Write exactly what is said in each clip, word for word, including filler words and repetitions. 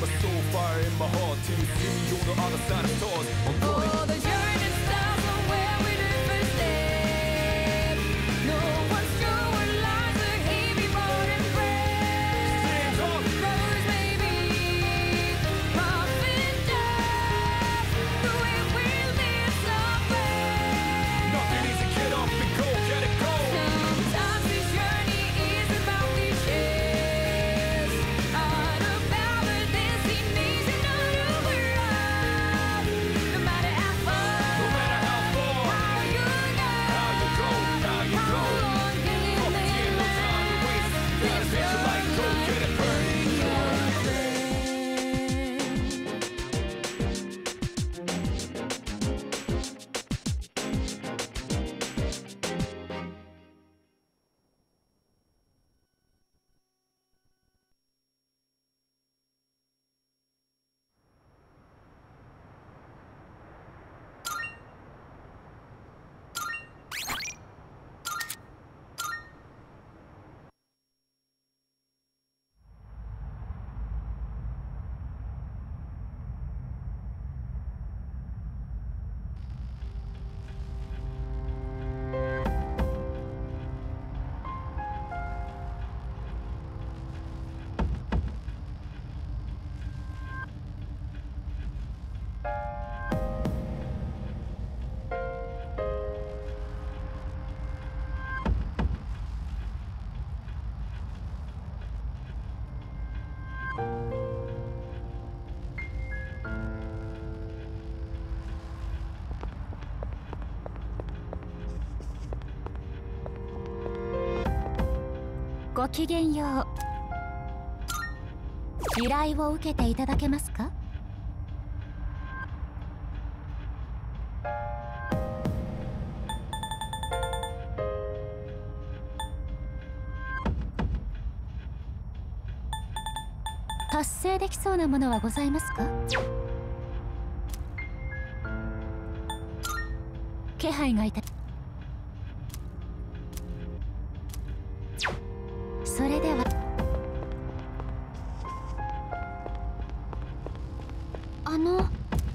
my soul, fire in my heart till you see me on the other side of stars. I'm going. Oh, the journey starts from where we do first step. No one's sure what lies ahead before and breath. Rose baby, rough and tough, but we will be somewhere. Nothing easy, get up and go, get it go. Sometimes this journey is about these shares, out about the destination, not who we're at. No matter how far, No matter how far, how you go, how you go, how you how go. long can you Come on, live no time to waste. Gotta take your life, go get it burning. ごきげんよう。依頼を受けていただけますか？達成できそうなものはございますか？気配がいた。それではあの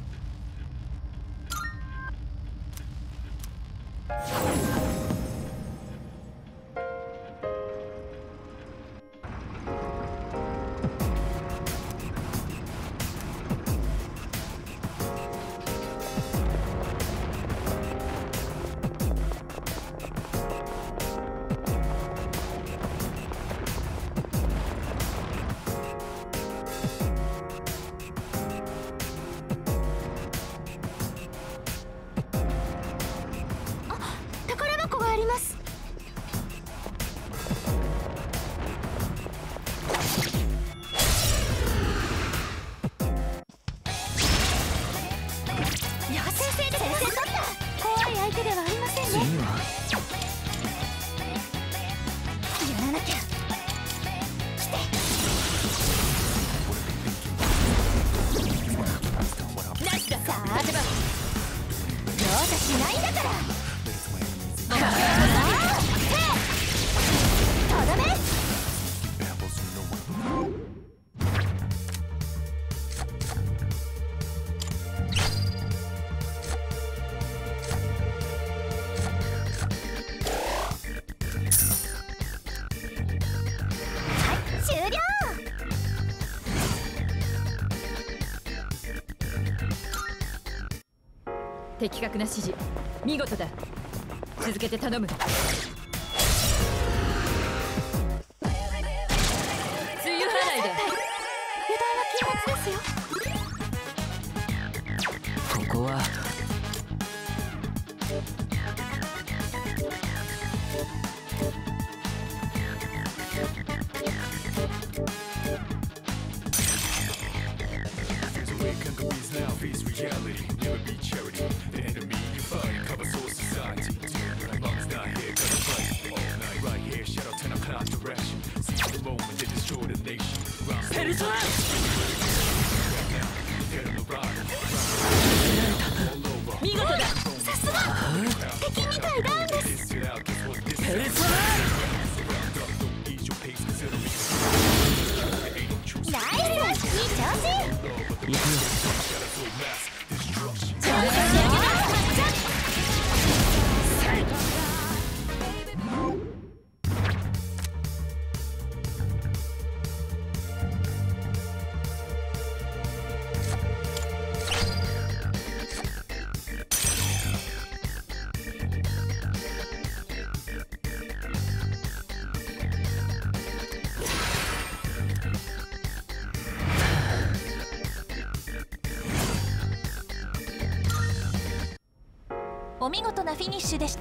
的確な指示、見事だ。続けて頼む。梅雨払いだ。 油断は禁物ですよ。 ここはペルソナ見事だ。 さすが敵みたいなんです。 ペルソナナイスいい調子。 お見事なフィニッシュでした。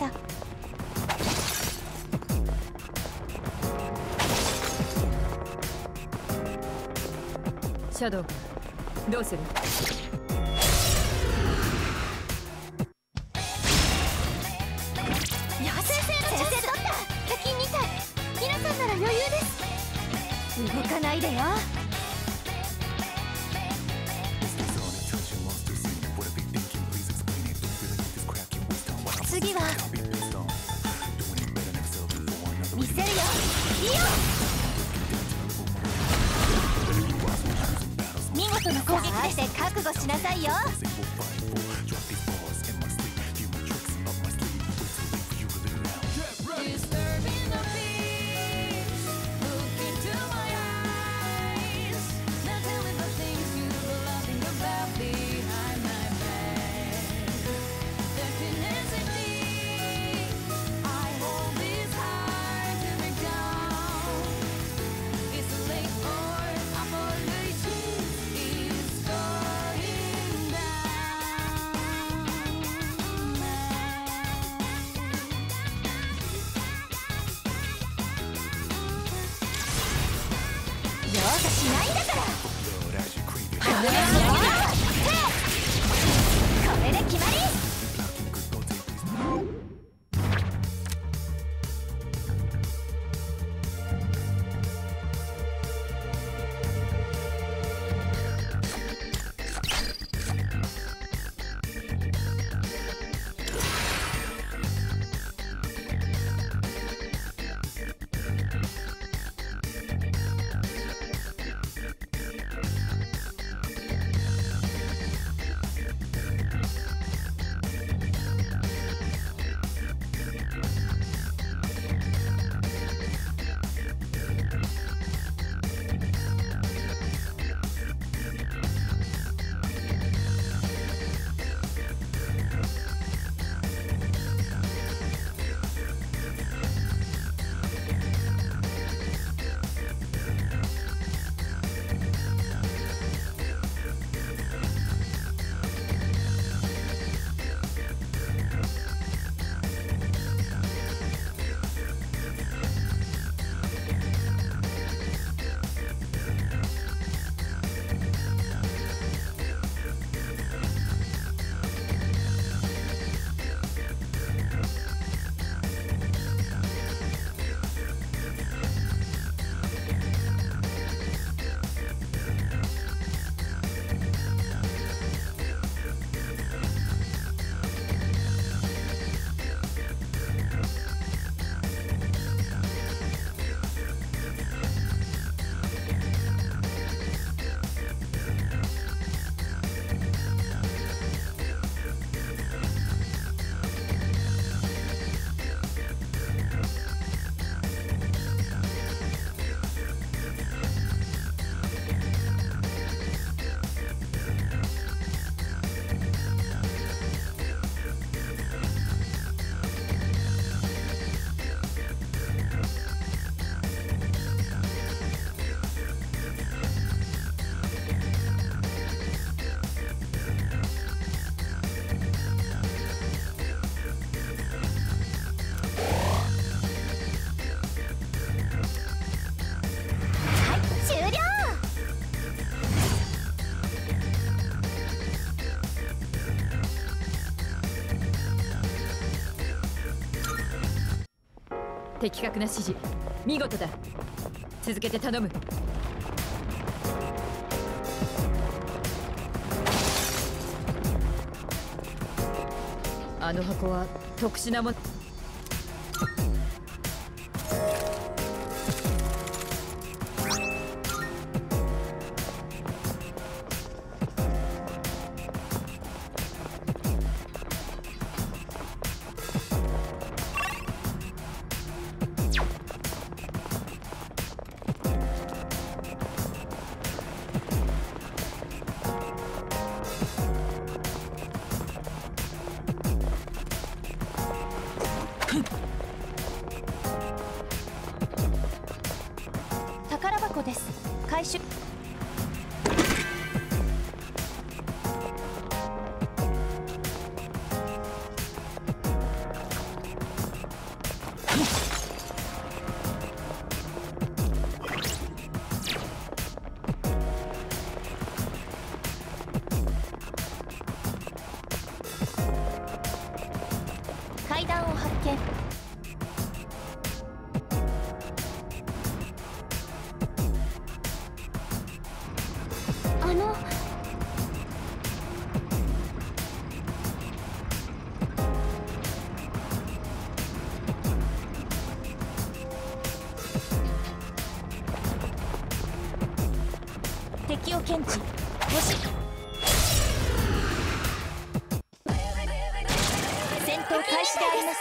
シャドウ、どうする？ いや、先生の先生取った。課金みたい。皆さんなら余裕です。動かないでよ。次は見せるよ。いいよ。見事な攻撃で覚悟しなさいよ。容赦しないんだから。これで決まり。 的確な指示、見事だ。続けて頼む。あの箱は特殊なもの。 回収。階段を発見。あの敵を検知。星戦闘開始であります。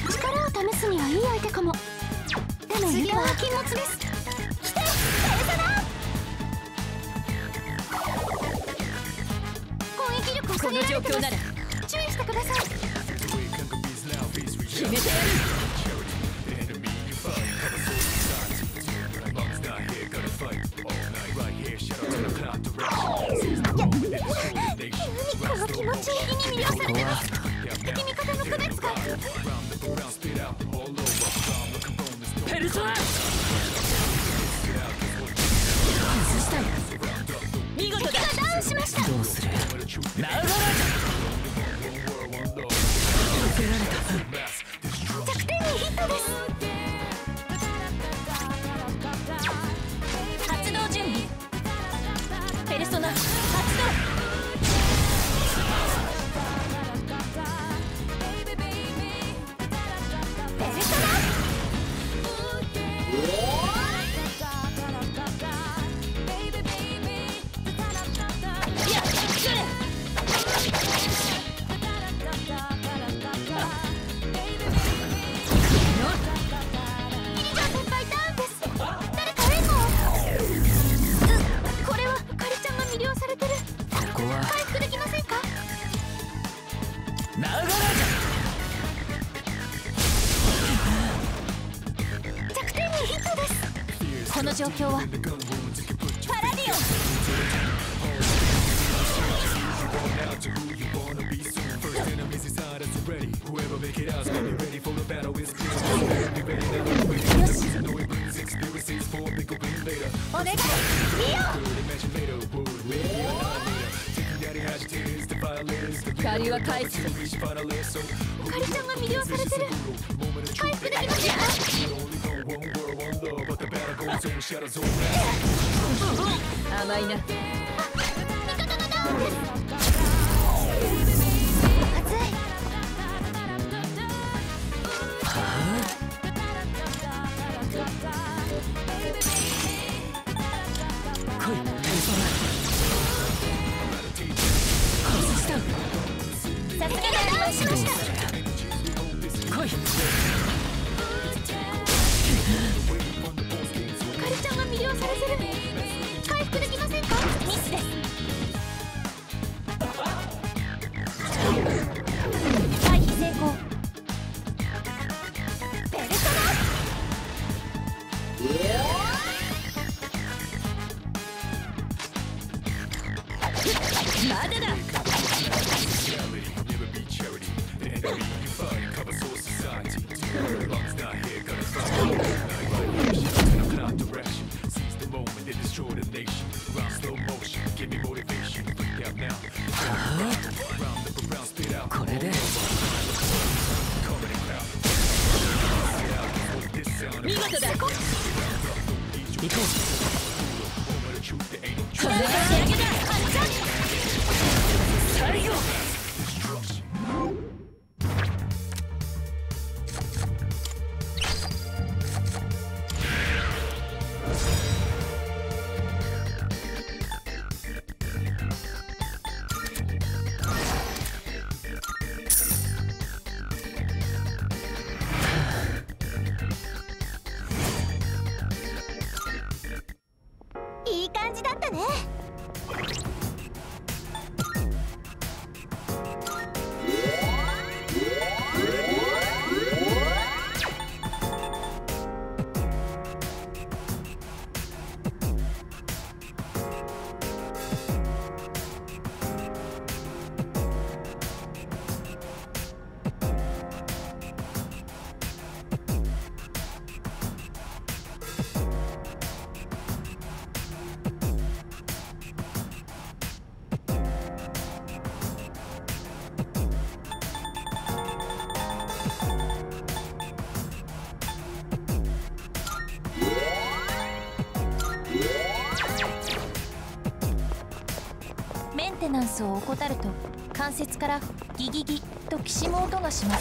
力を試すにはいい相手かも。でも次は禁物です。来て、ペルソナ。攻撃力を下げられてます。注意してください。 決めてやる。 この気持ちに魅了されてます。敵味方の区別が。 ペルソナ。 崩したよ。見事だ。 敵がダウンしました。 どうする。ナウガラ避けられた。 弱点にヒットです。発動準備。ペルソナ発動。この状況はパラディオン。よし、お願いミオ。 借りは返す。 カリちゃんが魅了されてる。回復できませんか。 甘いな。 味方のダウンです。熱い。 来い、ペルソナ。外した。 さすがにダウンしました。 来い。 カリちゃんが魅了されてる。回復できませんか。ミスです。回避成功。ペルソナ。 まだだ。 これで見事だ。 行こう。 これが仕上げだ。 最後。 いい感じだったね。 テナンスを怠ると関節からギギギときしむ音がします。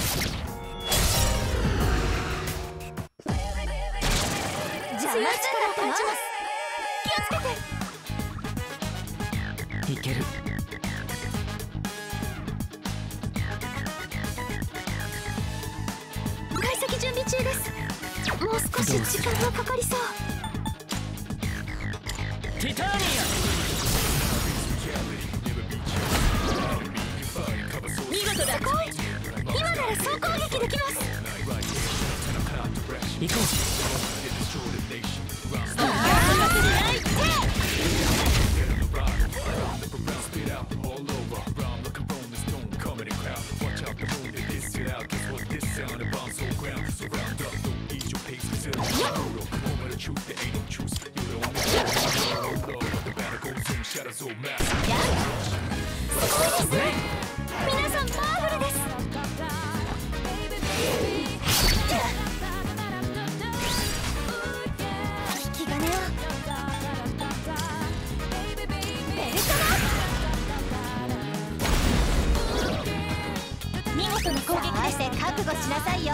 強い力を感じます。気をつけて。 いける。 解析準備中です。もう少し時間がかかりそう。 ティタニア見事だ。 すごい。今なら総攻撃できます。 行こう。 皆さんパワフルです。引き金をベルトだ。見事な攻撃でして覚悟しなさいよ。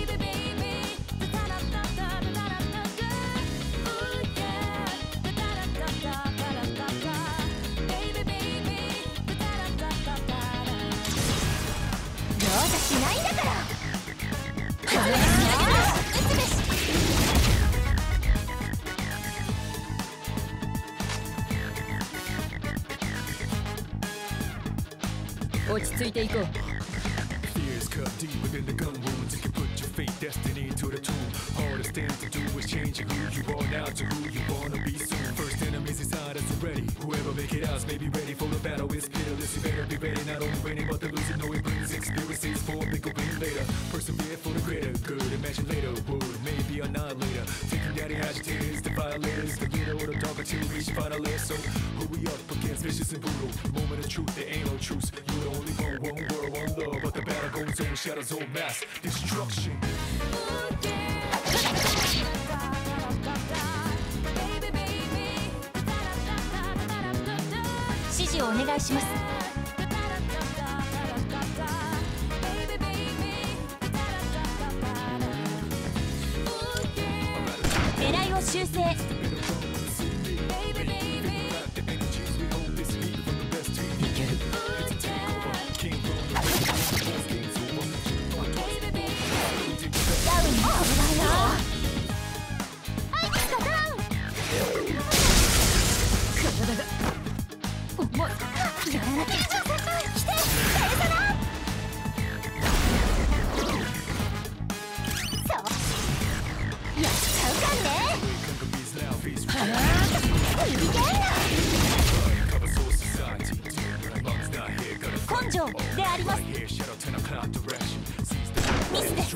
しないんだから。 落ち着いていこう。 Fears cut deep within the gun wounds. You can put your fate, destiny into the tomb. Hardest thing to do is changing who you are now to who you wanna be soon. First enemies inside us already. Whoever make it out may be ready for the battle. It's pitiless. You better be ready. Not only winning, but the losing. No, it brings experiences for a bigger win later. Persevere for the greater good. Imagine later would maybe annihilator. Taking down the agitators, the violators, the leader or the dog until we reach final layer. So who we up against? Vicious and brutal. Moment of truth, there ain't no truce. You're the only one, one world, one love. But the battle goes on, shadows on mass destruction. 指示をお願いします。狙いを修正。根性であります。ミスです。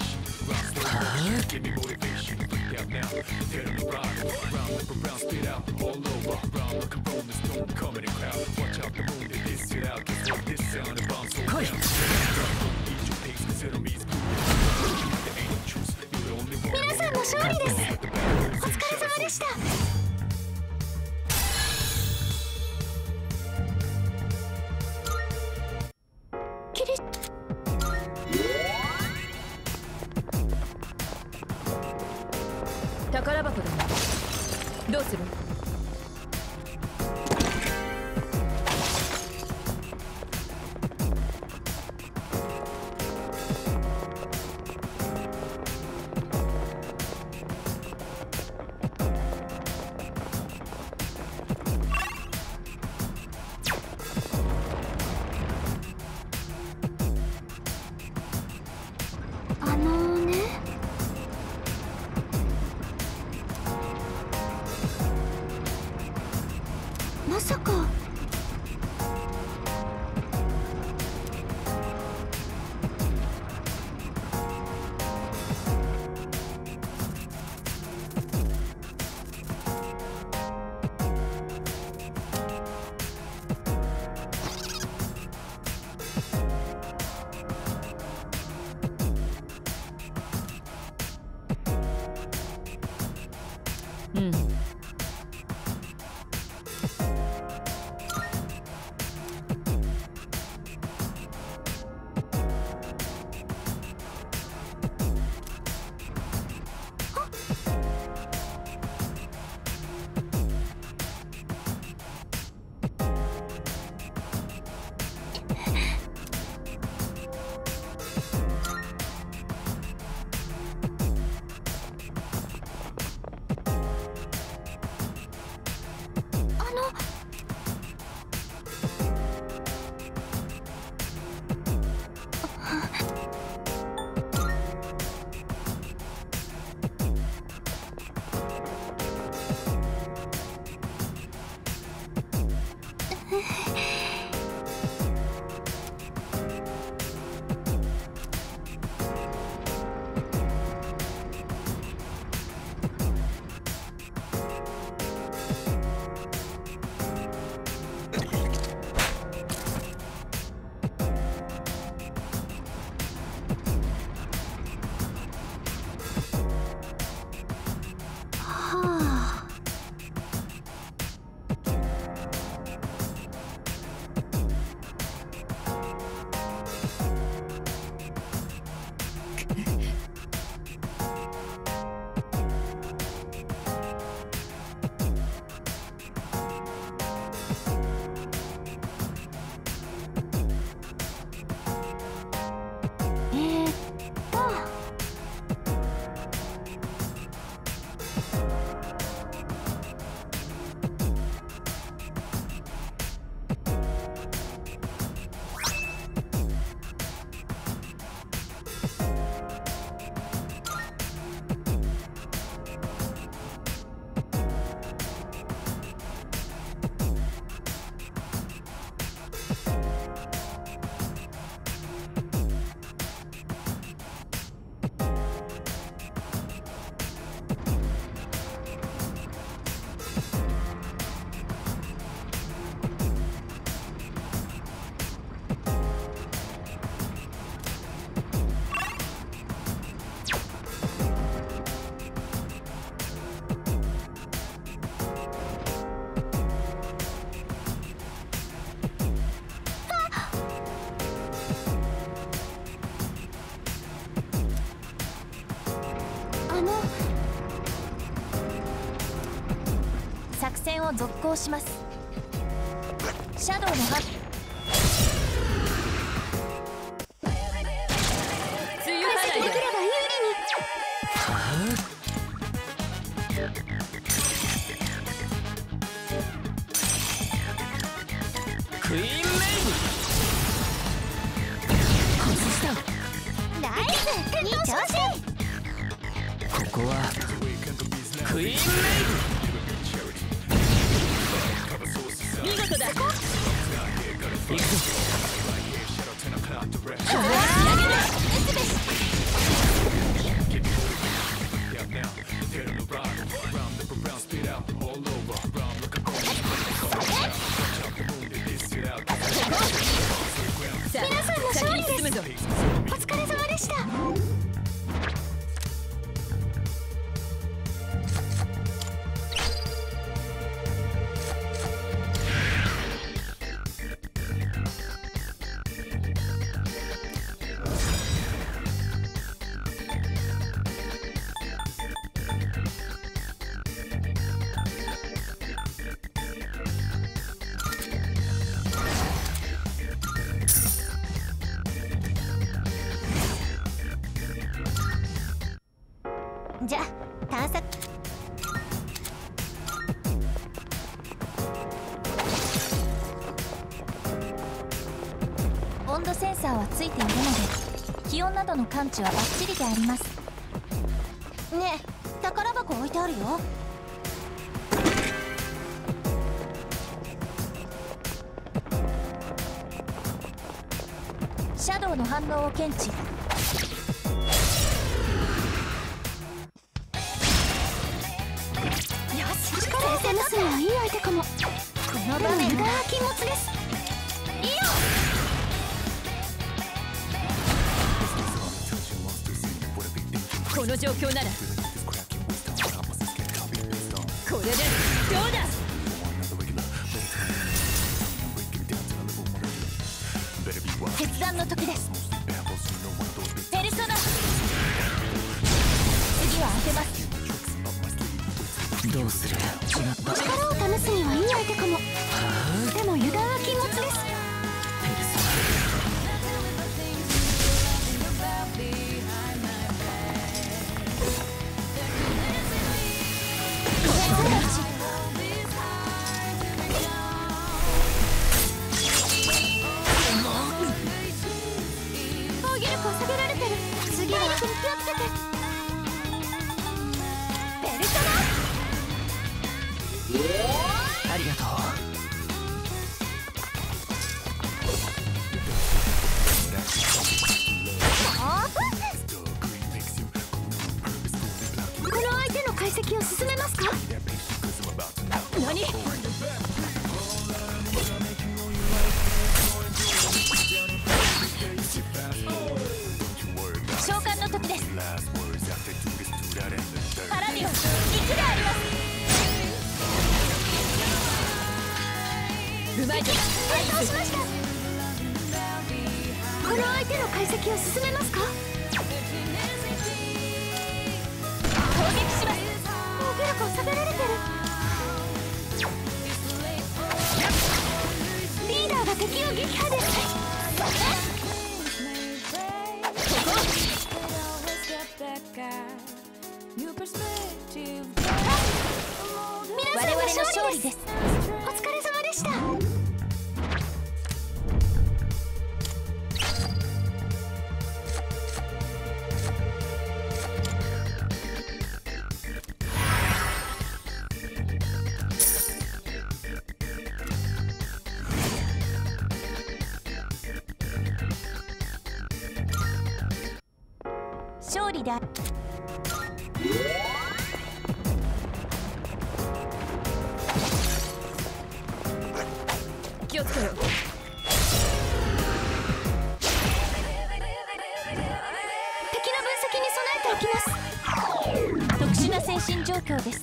来い。 皆さんの勝利です。お疲れ様でした。キリ宝箱だね。どうする？ あのね、まさかうん。 作戦を続行します。シャドウの葉梅雨払いでできれば有利に。 クイーンメイナイス、いい調子。 ブ。ここはクイーンメイブ。見事だ。行くぞ。 さあ皆さんの勝利です。 先に進むぞ。 お疲れ様でした。じゃあ探索。 温度センサーはついているので気温などの感知はバッチリであります。 ねえ、宝箱置いてあるよ。 シャドウの反応を検知。 先生娘はいい相手かも。この場面が禁物です。いいよ。 この状況ならこれでどうだ。 決断の時です。ペルソナ次は当てます。 どうする。違った。 力を試すにはいい相手かも。でも油断は禁物です。 ペルソこまいと戦闘しました。この相手の解析を進めますか？攻撃します。防御力を下げられてる。リーダーが敵を撃破です。皆さんの勝利です。お疲れ様でした。勝利だ。 気をつけろ。 敵の分析に備えておきます。特殊な精神状況です。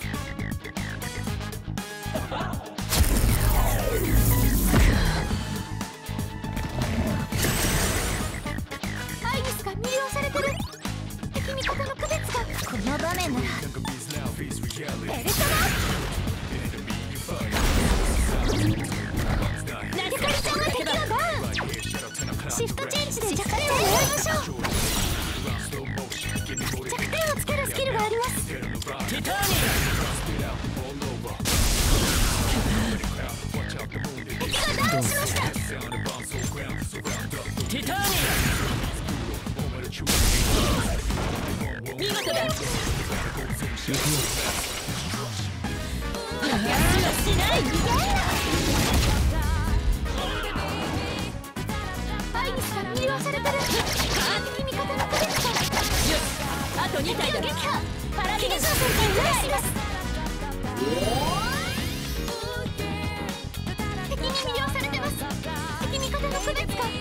アイリスが魅了されてる。敵味方の区別が。この場面ならエルサだ。ナデカリちゃんが敵をダウン。シフトチェンジで弱点を狙いましょう。弱点をつけるスキルがあります。 ティター敵がダウンしました。 ティター見事だ。 しない。アイリスが魅了されてる。敵味方の区別が。 よし、あとに体だ。 撃破。パラディゲ商戦隊ナイスです。敵に魅了されてます。敵味方の区別が。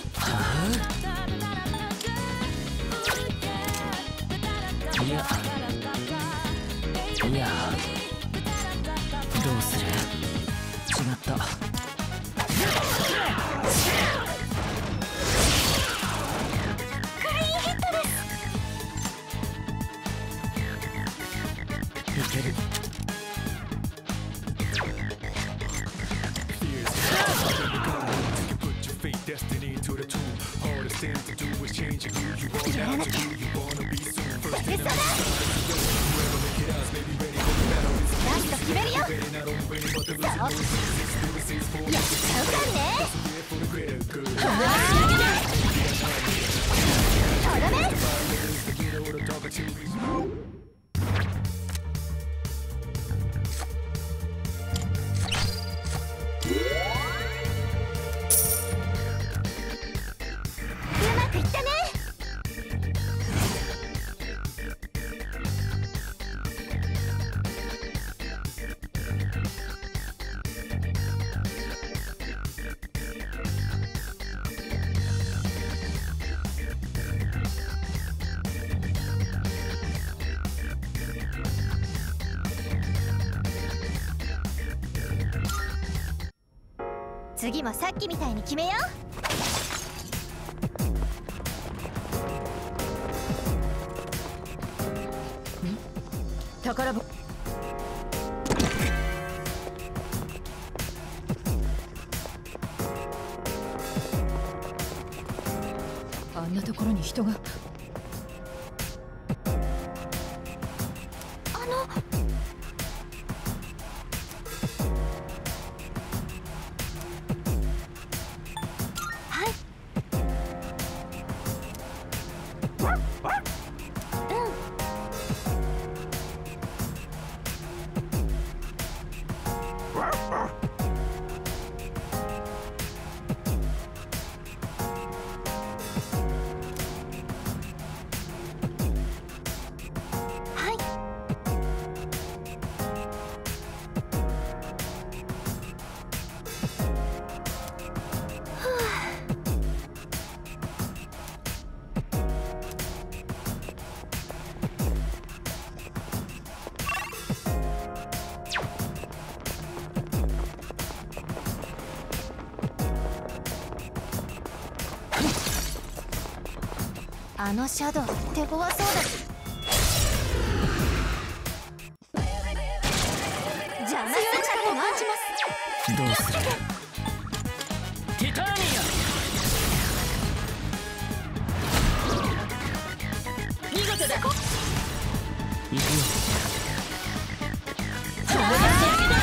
いやいやどうする？違った。 クリーンヒットです。 いける。 やらなきゃ。エサだ。ラスト決めるよ。そうやっちゃうかね。とどめ。うまくいったね。次もさっきみたいに決めよう。宝箱。あんなところに人が。 あの。 あのシャドウ手強そうだし、邪魔する力を感じます。 どうする？ ティターニア見事だ。 行くよ。 友達だけだ。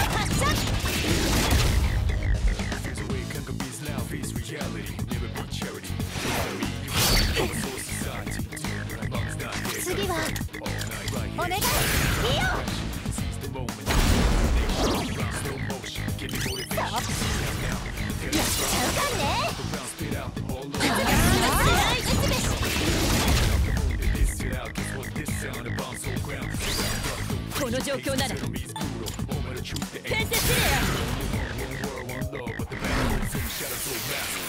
Fears away, conquer now, face reality. Never be charity. Cover soul society. Mom's not here. 次は All night right お願い here. いいよ。 Seize the moment. Slow motion. Give me motivation. Now, now. やっちゃうかね。 Around, spit out. All over. はい打つべし。 This it out. Guess what? This sound and bounce on ground. この状況なら Enemies brutal. Moment of truth. The ペン end. テスレ One world, one love. But the battle is in shadows so massive.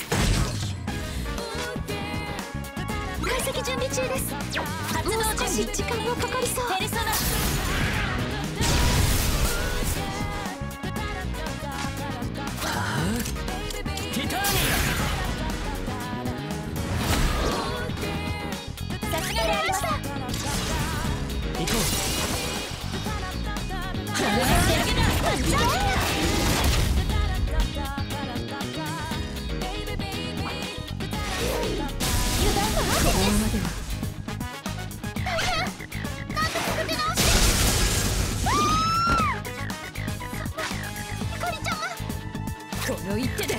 解析準備中です。発動準備。時間もかかりそう。ペルソナ。 ティターニさすがでありました。 ア行こ友達だけだ。油断が待ってです。大変。なんとか立て直して。ひかりちゃんは。 この一手で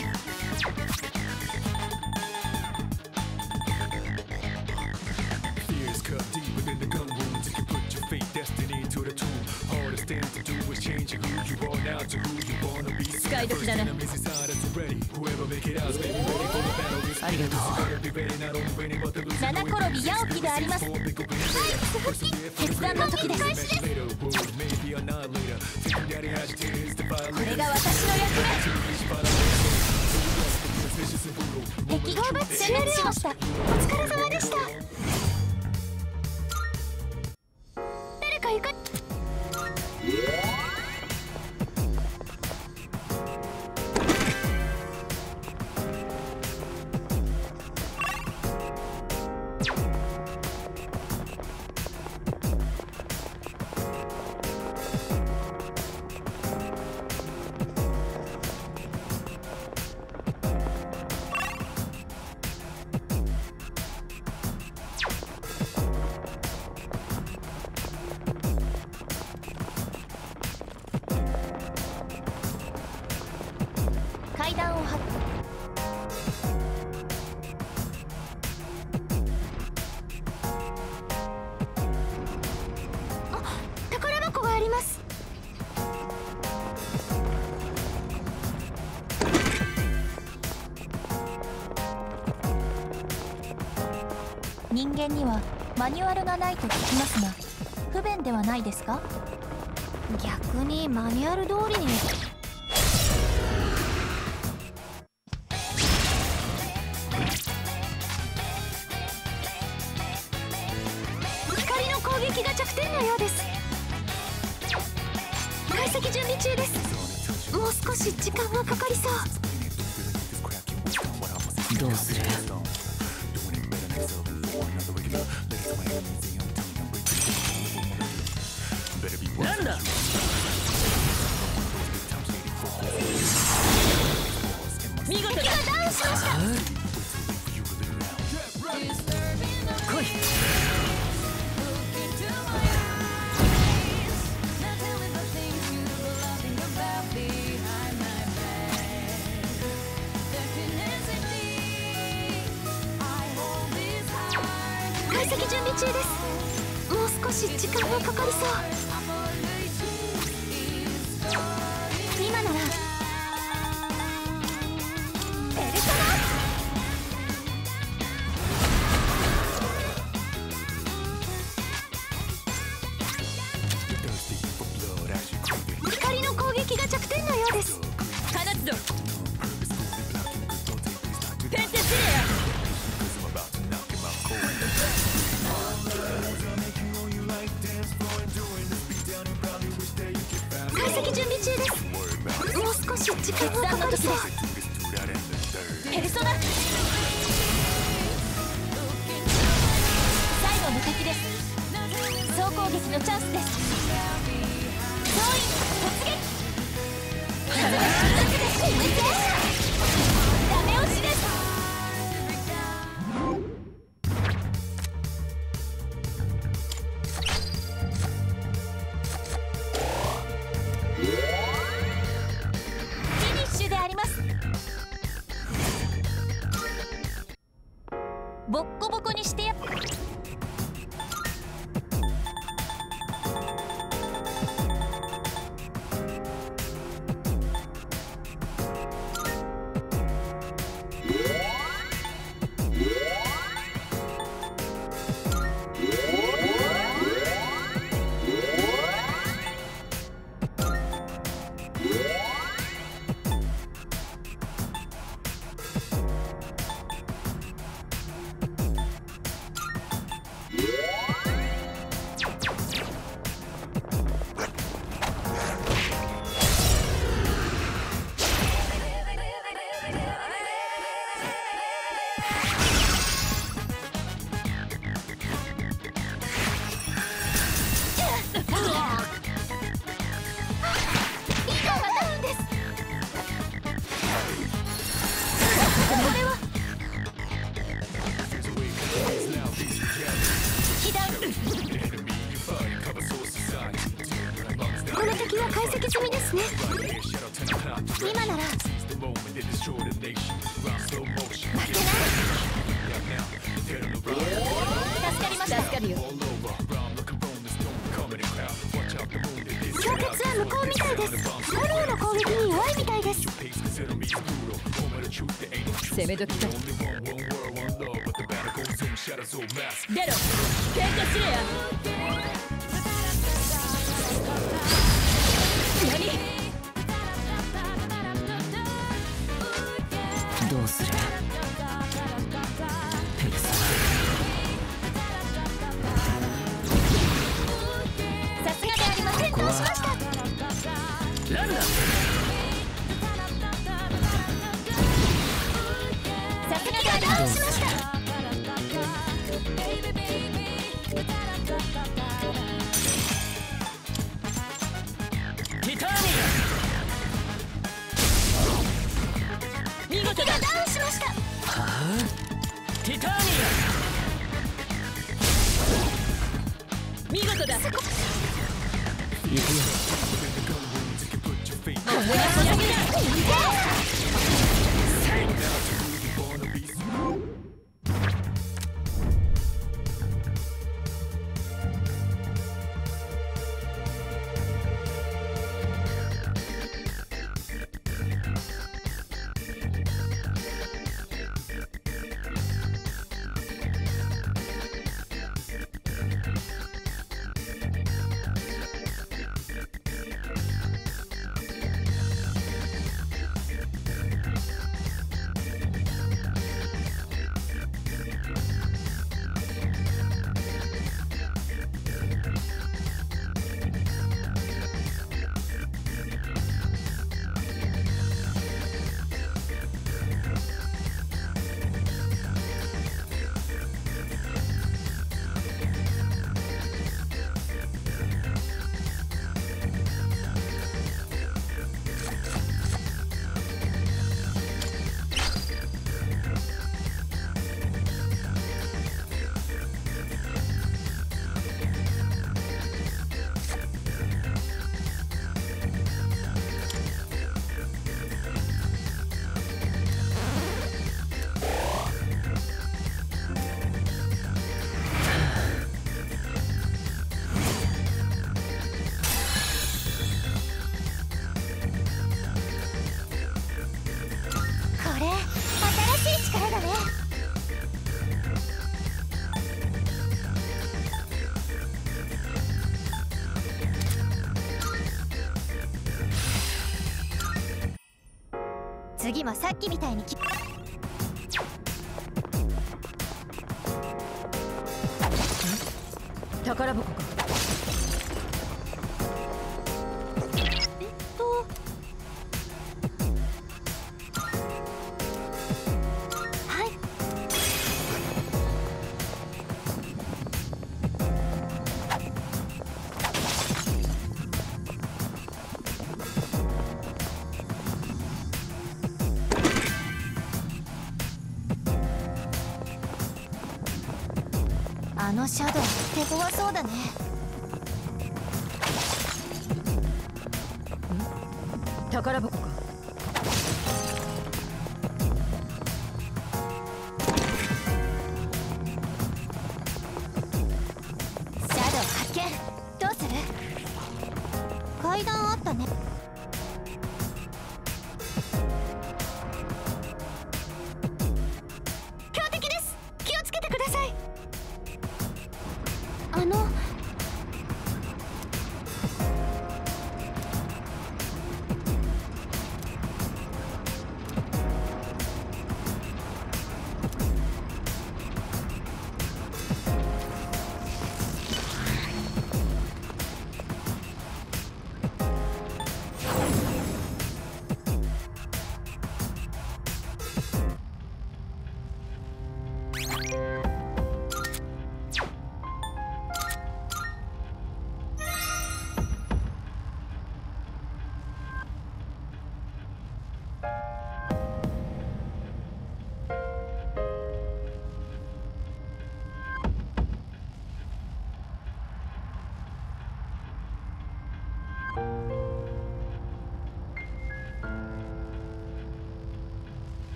Fears cut deep within the gun wounds. You can put your fate, destiny into the tomb. Hardest thing to do is change who you are now to who you wanna be. Sky First Dana. enemies inside us ready. Whoever make it out, baby, ready for the battle. This ありがとう。 better be ready, not only ready, but the losing. 七転び八起きであります。決断の時です。これが私の役目。敵討伐全滅しました。お疲れ様でした。誰か行か。階段を張って。あ、宝箱があります。人間にはマニュアルがないと聞きますが、不便ではないですか？逆にマニュアル通りに。光の攻撃が弱点のようです。解析準備中です。もう少し時間がかかりそう。 どうする？ なんだ。見事だ。 敵がダウンしました。 来い。 解析準備中です。もう少し時間がかかりそう。今ならペルソナ。光の攻撃が弱点のようです。 放つぞ。ペンテスレ解析準備中です。もう少し時間がかかりそう。ペルソナ。 のチャンスです。総員突撃。ダメ押しです。フィニッシュであります。ボッコボコにしてやっこの敵は解析済みですね。今なら負けない。助かりました。助かるよ。氷結は無効みたいです。フォローの攻撃に弱いみたいです。 攻め時か。出ろ、喧嘩しろや。どうする？ペルソナ。 さすがでありません。どうしました？ ランダ。 さすがでありません。どうしました？ ティターニア。見事だ。 ダウンしました。 はあ、ティターニア。見事だ。行くよ。 次もさっきみたいにき宝箱か。 えっとはいあのシャドウ手強そうだね。 宝箱か。 シャドウ発見。どうする？階段あったね。強敵です。気をつけてください。あの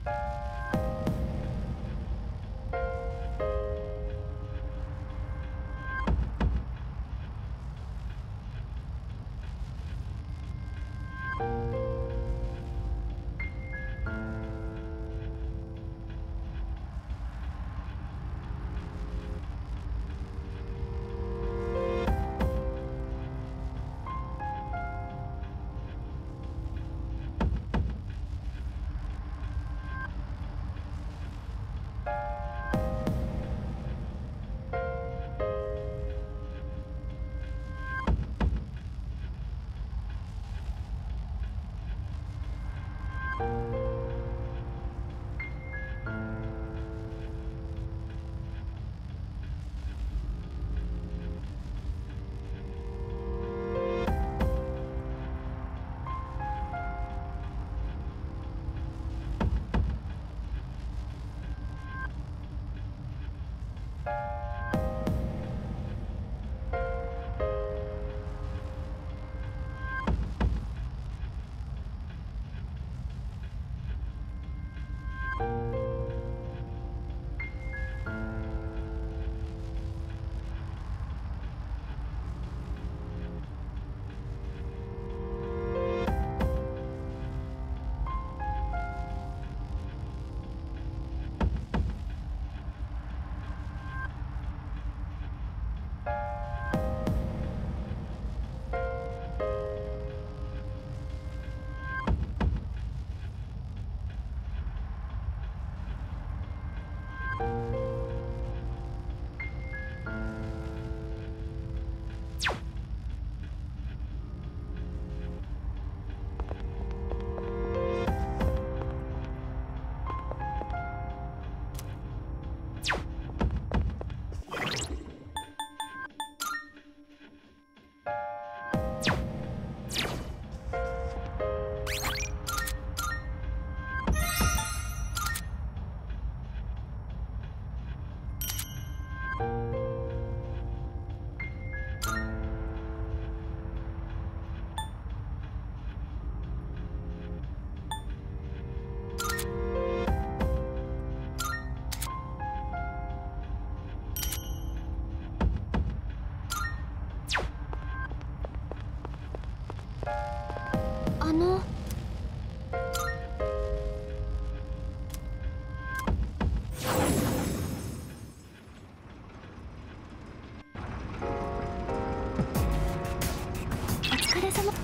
あのお疲れ様。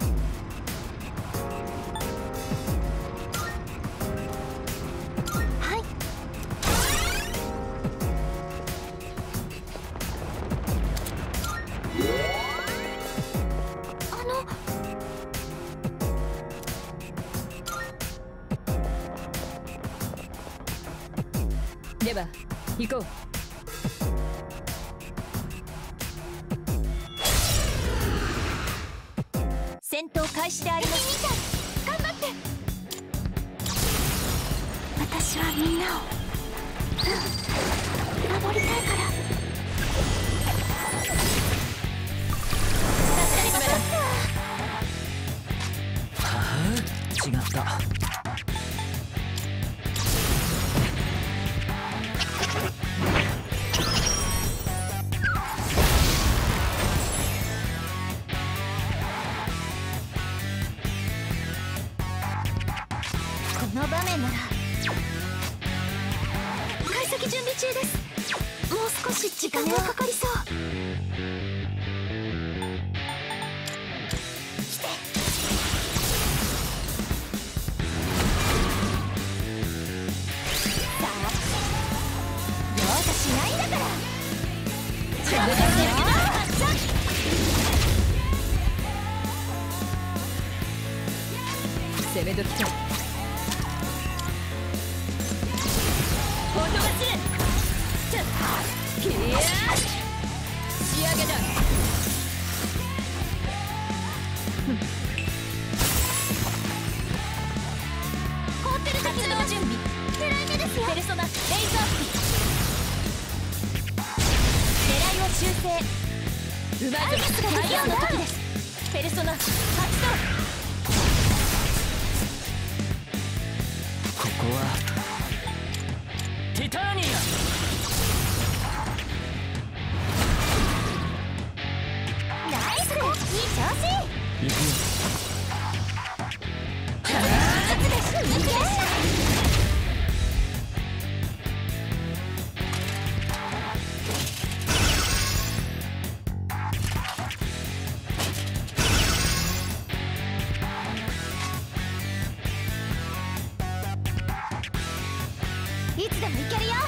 はい。あのでは行こう。 戦闘開始であります。頑張って。私はみんなを、うん、守りたいから。助かりました。 はあ、違った。 この場面なら解析準備中です。もう少し時間がかかりそう。来て。さあ容赦しないんだから。ちょうどですよ。発射。 攻め時か。音が散る。ちょっといや仕上げだ。 ホーテル活動準備。狙い目ですよ。ペルソナレイザーピッ狙いを修正。 うまいぞ。 アイスが太陽の時です。ペルソナ発動。 こここはティターニア。 ナイス、いい調子。 行くよ。 いけ。いつでもいけるよ。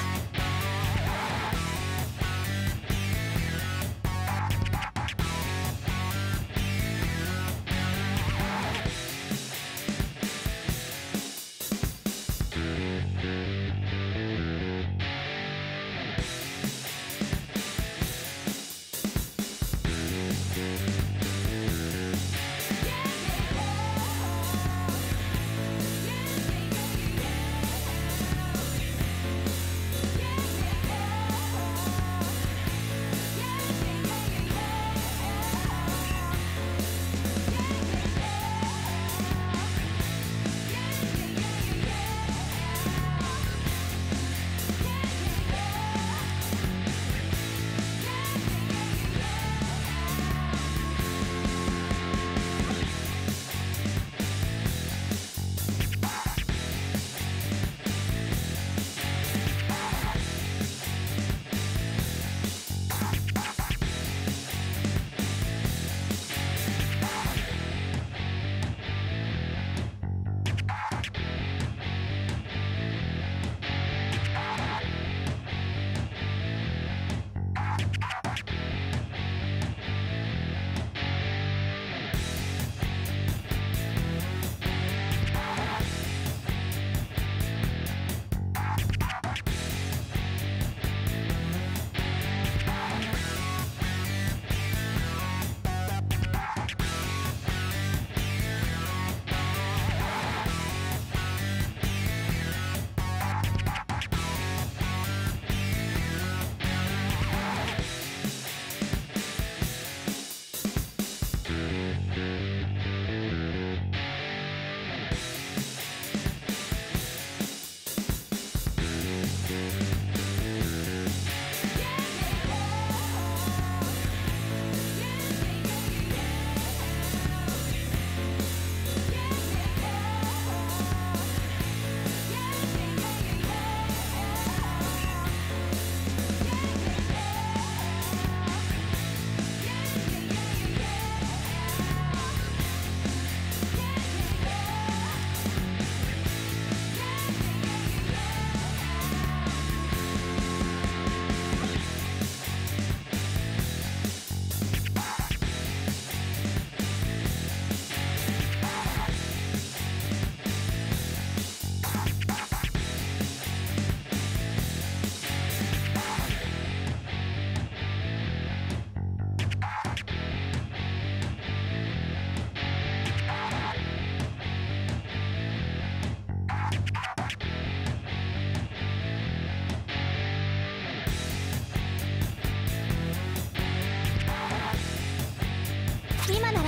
今なら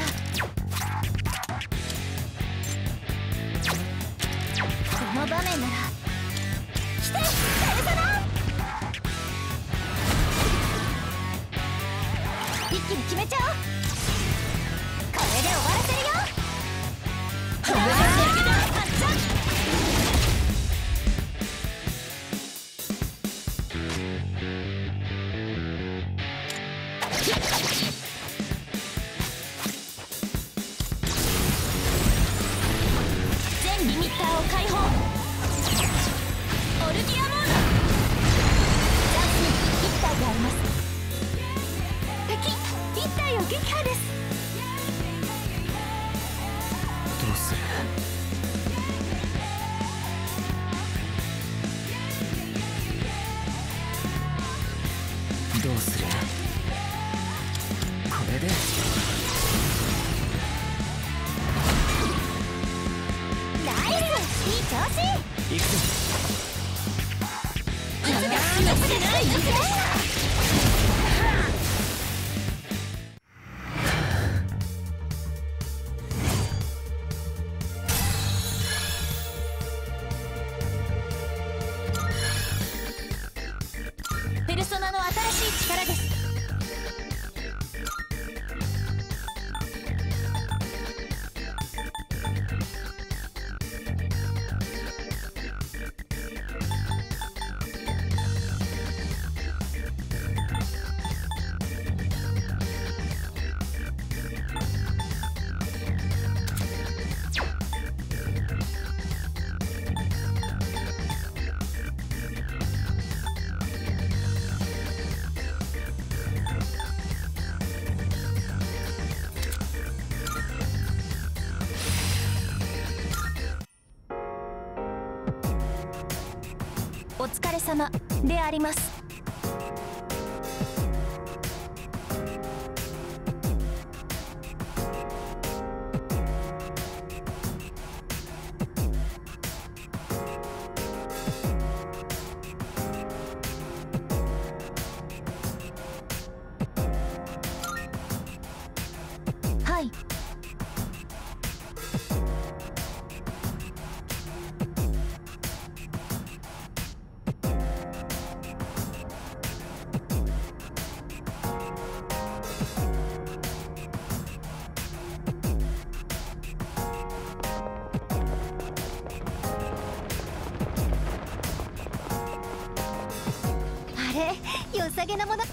この場面なら来てペルソナ。一気に決めちゃおう。これで終わらせるよ。はっちゃん。全リミッターを解放。オルギアモード。チャンスにいち体があります。敵いち体を撃破です。 どうする。どうする。これでナイス、いい調子。 行くぞ。 いつが強くでないいくね。 お疲れ様であります。はい。あれ、良さげなもの。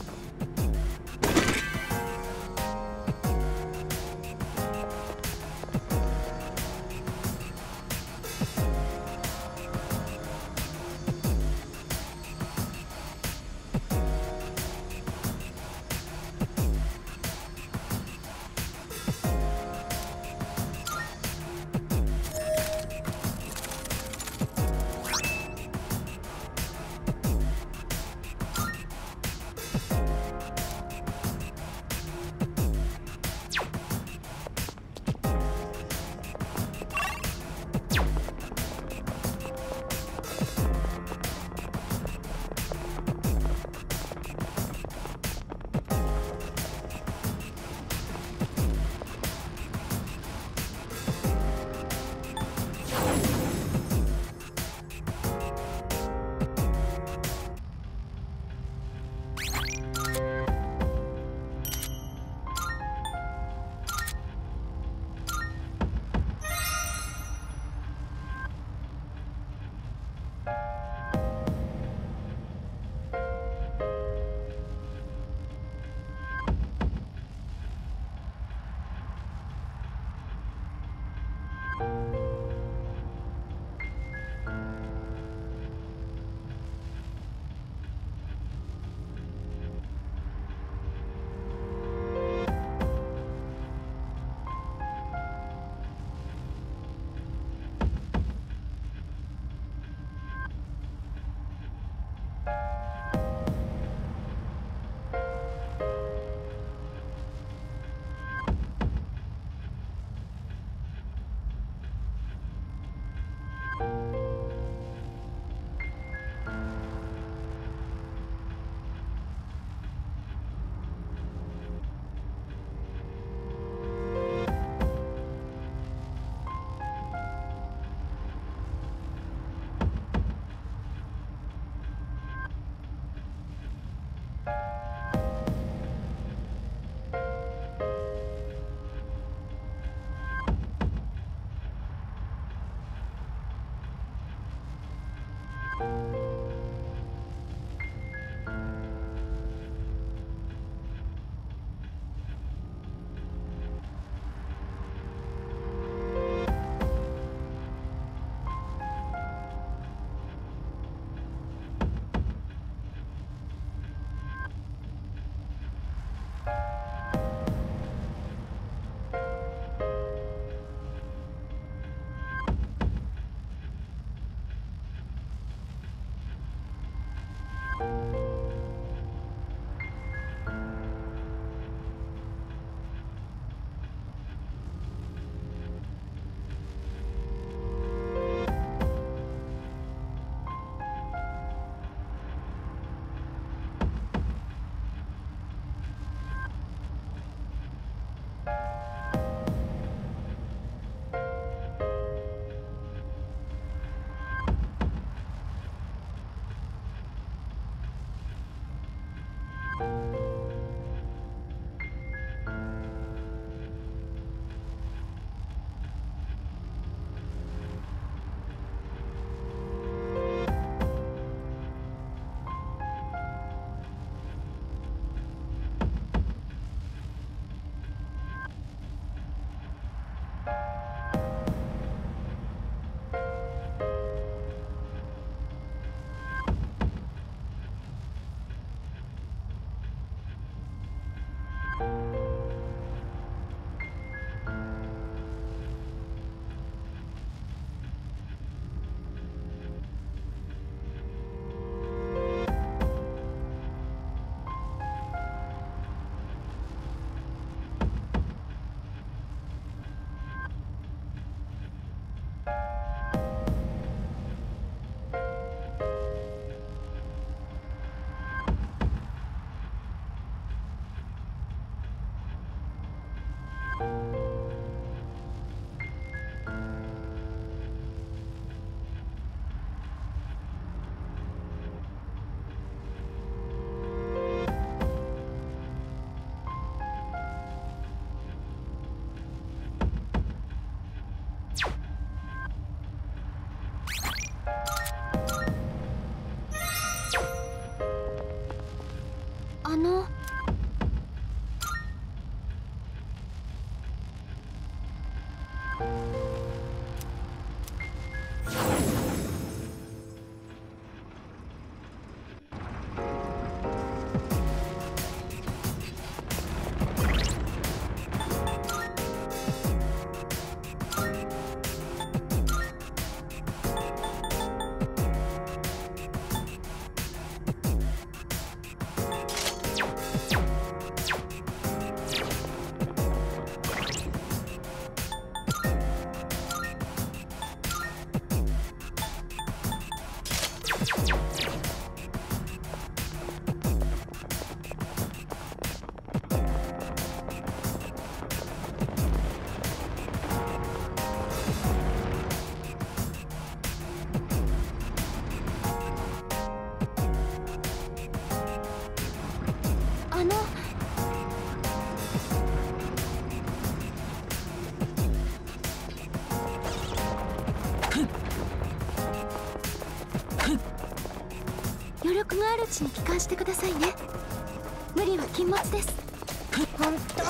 余力があるうちに帰還してくださいね。無理は禁物です。ほんと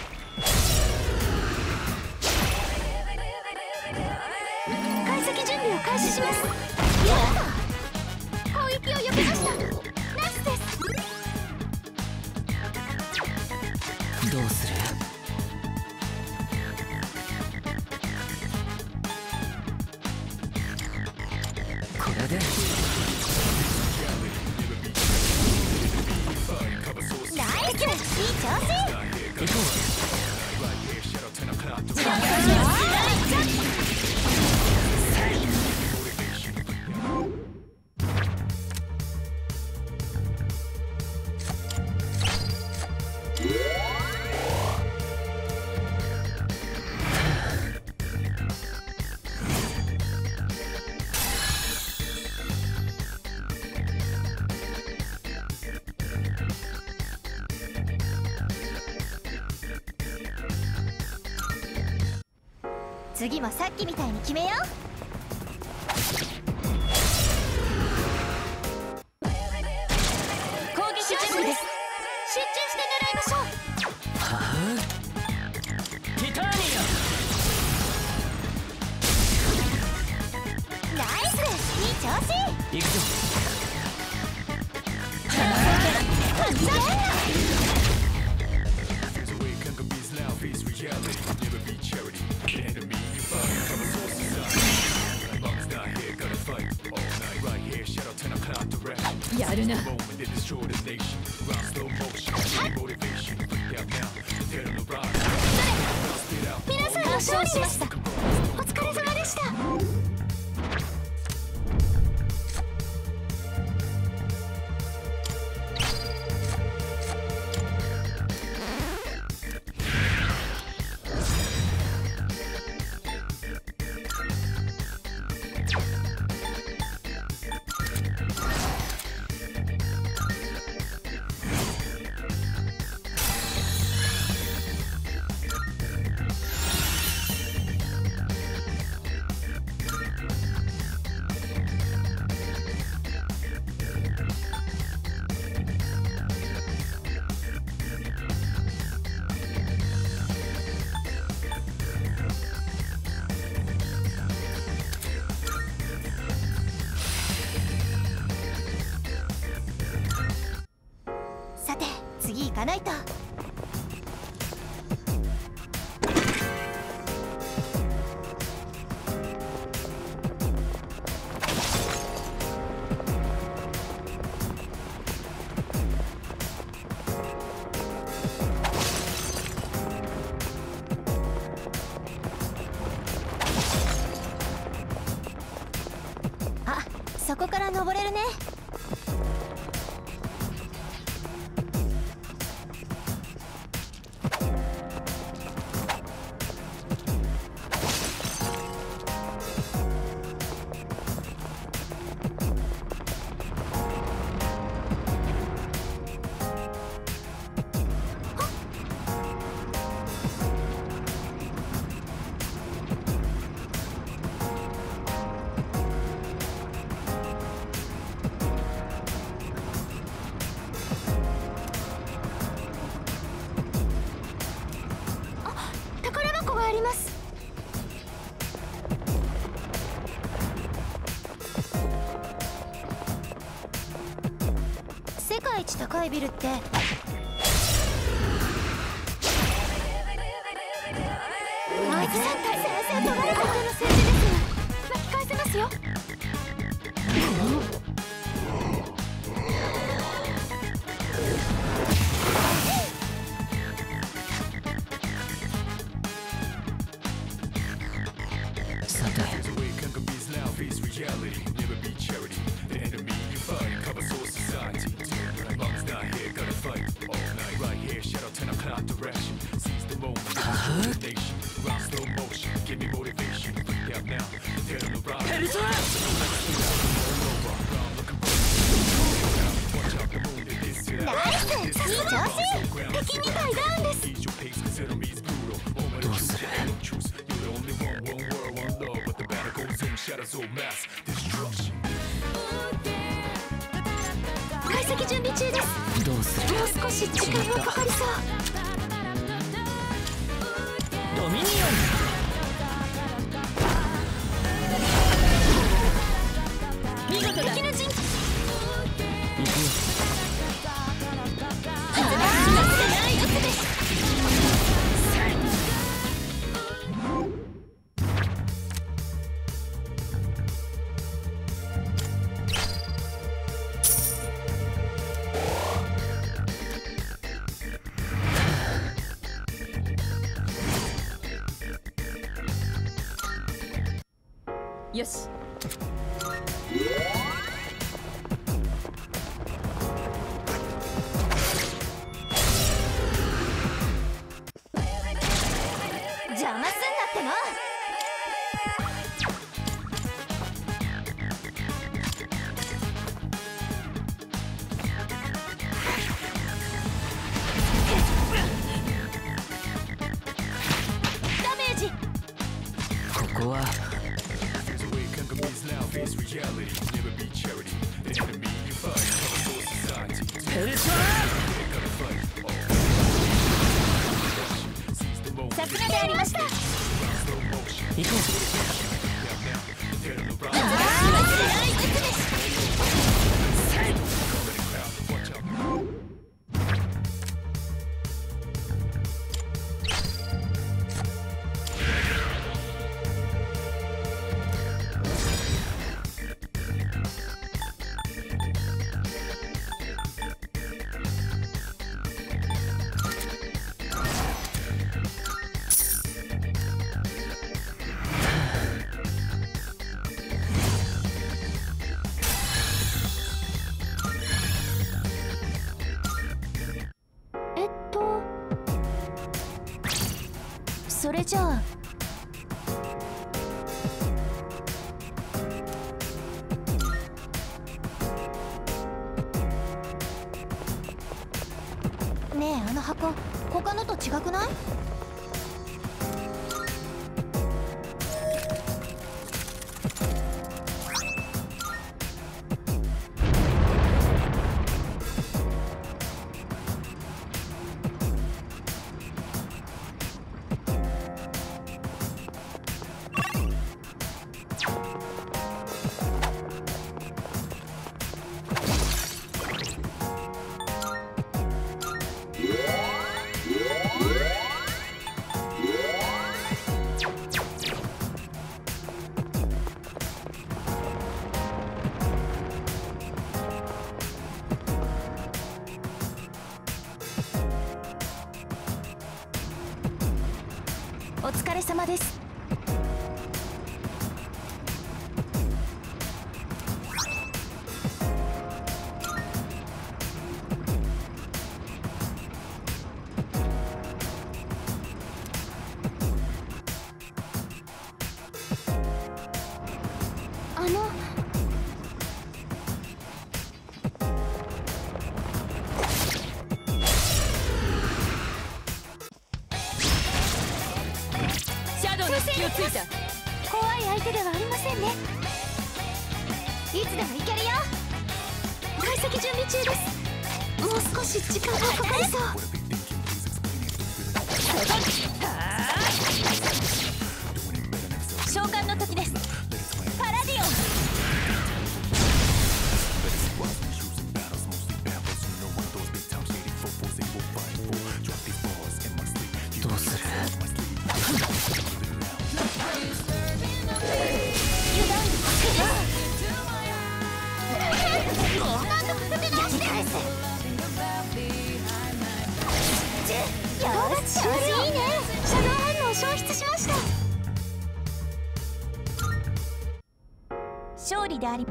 解析準備を開始します。やった攻撃を呼びました。ナイスです。 どうする？これでナイス、いい調子。 行こう。 次もさっきみたいに決めよう。攻撃準備です。集中して狙いましょう。 はあ、ティターニナイス、いい調子。 ア行くぞ。 やるな。 皆さんの勝利しました。お疲れ様でした。さて次行かないと。あ、そこから登れるね。宝箱があります。世界一高いビルってあいつ先生取られた手の数字です。巻き返せますよ。 さてペルソナナイス、いい調子。敵みたいダウンです。 どうする？ 少し時間がかかりそう。 ドミニオン。 見事だ。 敵の陣行くよ。 発動します。ない打つです。 よし。 邪魔すんなっての。ダメージ。 ここは There's a way Kangamis now face reality. Never be charity. The enemy you fight. Cover soul society. ペルソナ。 Gotta fight. Oh. Seize the moment. さすがでありました。 Slow motion. 行こ Down now. Dead on the ground. 発動します。ない打つです。 Comedy crowd. Watch out. えっとそれじゃあねえ、あの箱他のと違くない？お疲れ様です。あのシャドウの隙をついた。 怖い相手ではありませんね。いつでもいけるよ。解析準備中です。もう少し時間がかかりそう。 召喚の時です。パラディオン。 どうする？ 油断する。なんとか立て直して。よし、調子いいね。シャドウ反応消失しました。勝利であり。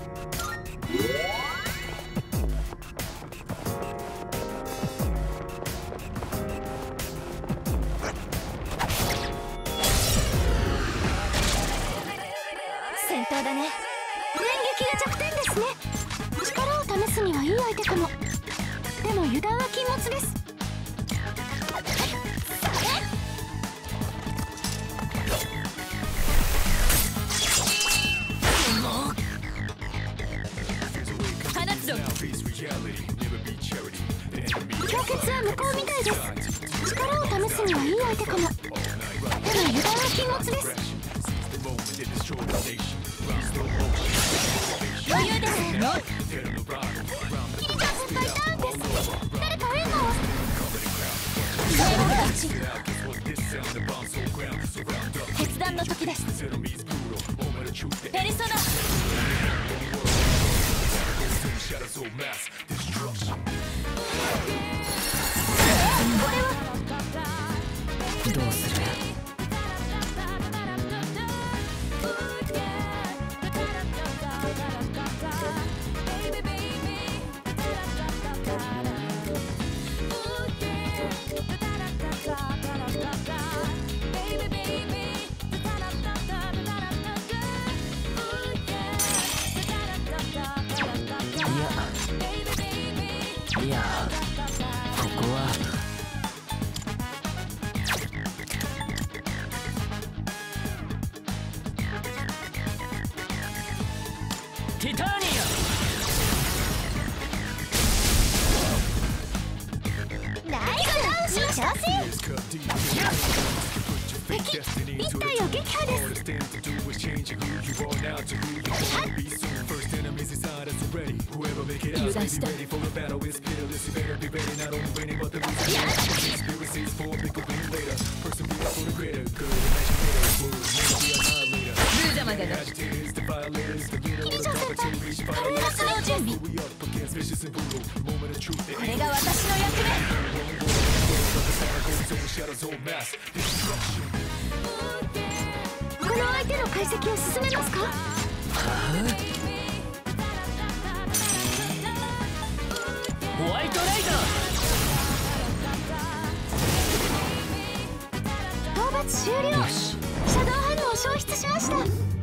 戦闘だね。連撃が弱点ですね。力を試すにはいい相手かも。でも油断は禁物です。 放つぞ。 Now face reality. Never be charity. The 氷結は無効みたいです。力を試すにはいい相手かも。でも油断は禁物です。余裕です。キリちゃん先輩ターンです。誰か援護を。決断の時です。ペリソナ。これはどうする？いや、ここはティターニア。 ナイスダウンしました。敵一体を撃破です。油断した。 無様だな。 キリちゃん先輩、軽い休みの準備。これが私の役目。この相手の解析を進めますか？ ホワイトライダー。 討伐終了。シャドウ反応を消失しました。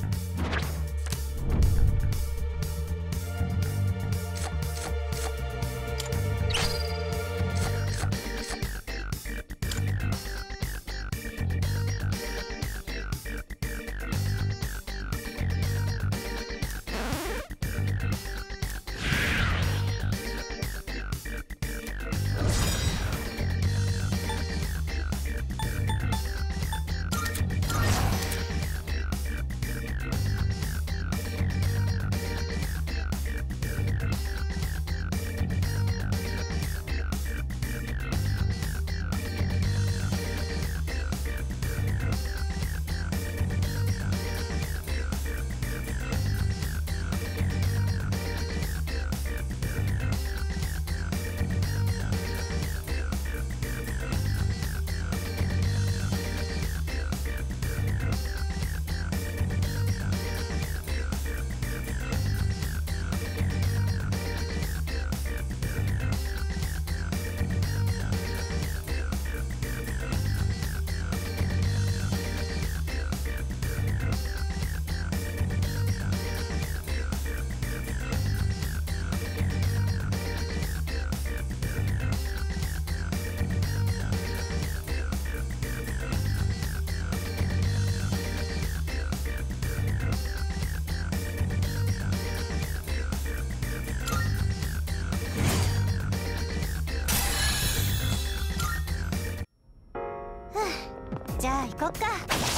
じゃあ行こっか。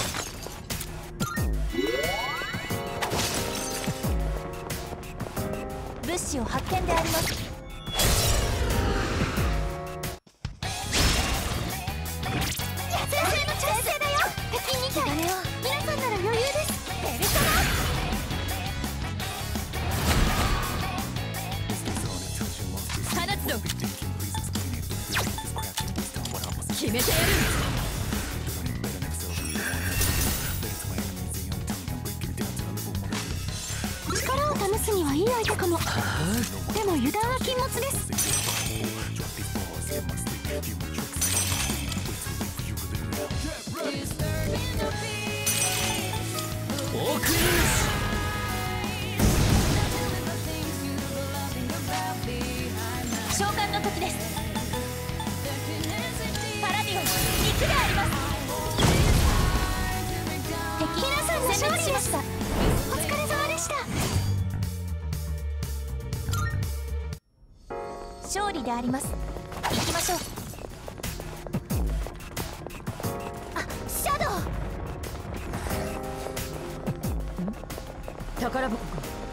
物資を発見であります。先生の調整だよ。敵に気兼ねを。皆さんなら余裕です。ペルソナ。 放つぞ。決めてやる。 力を試すにはいい相手かも。でも油断は禁物です。 オークニュー召喚の時です。パラディオン肉であります。敵皆さんが勝利しました。お疲れ様でした。勝利であります。 行きましょう。あ、シャドウ。 宝箱か。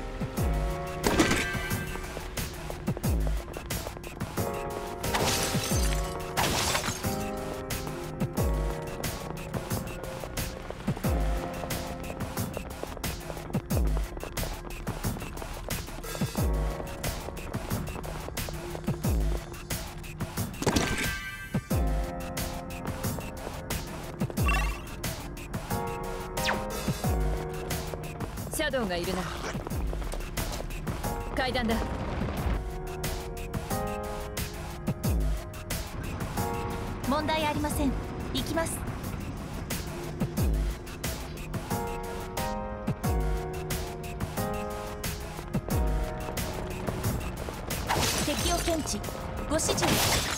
シャドウがいるな。階段だ。 問題ありません。行きます。敵を検知。ご指示を。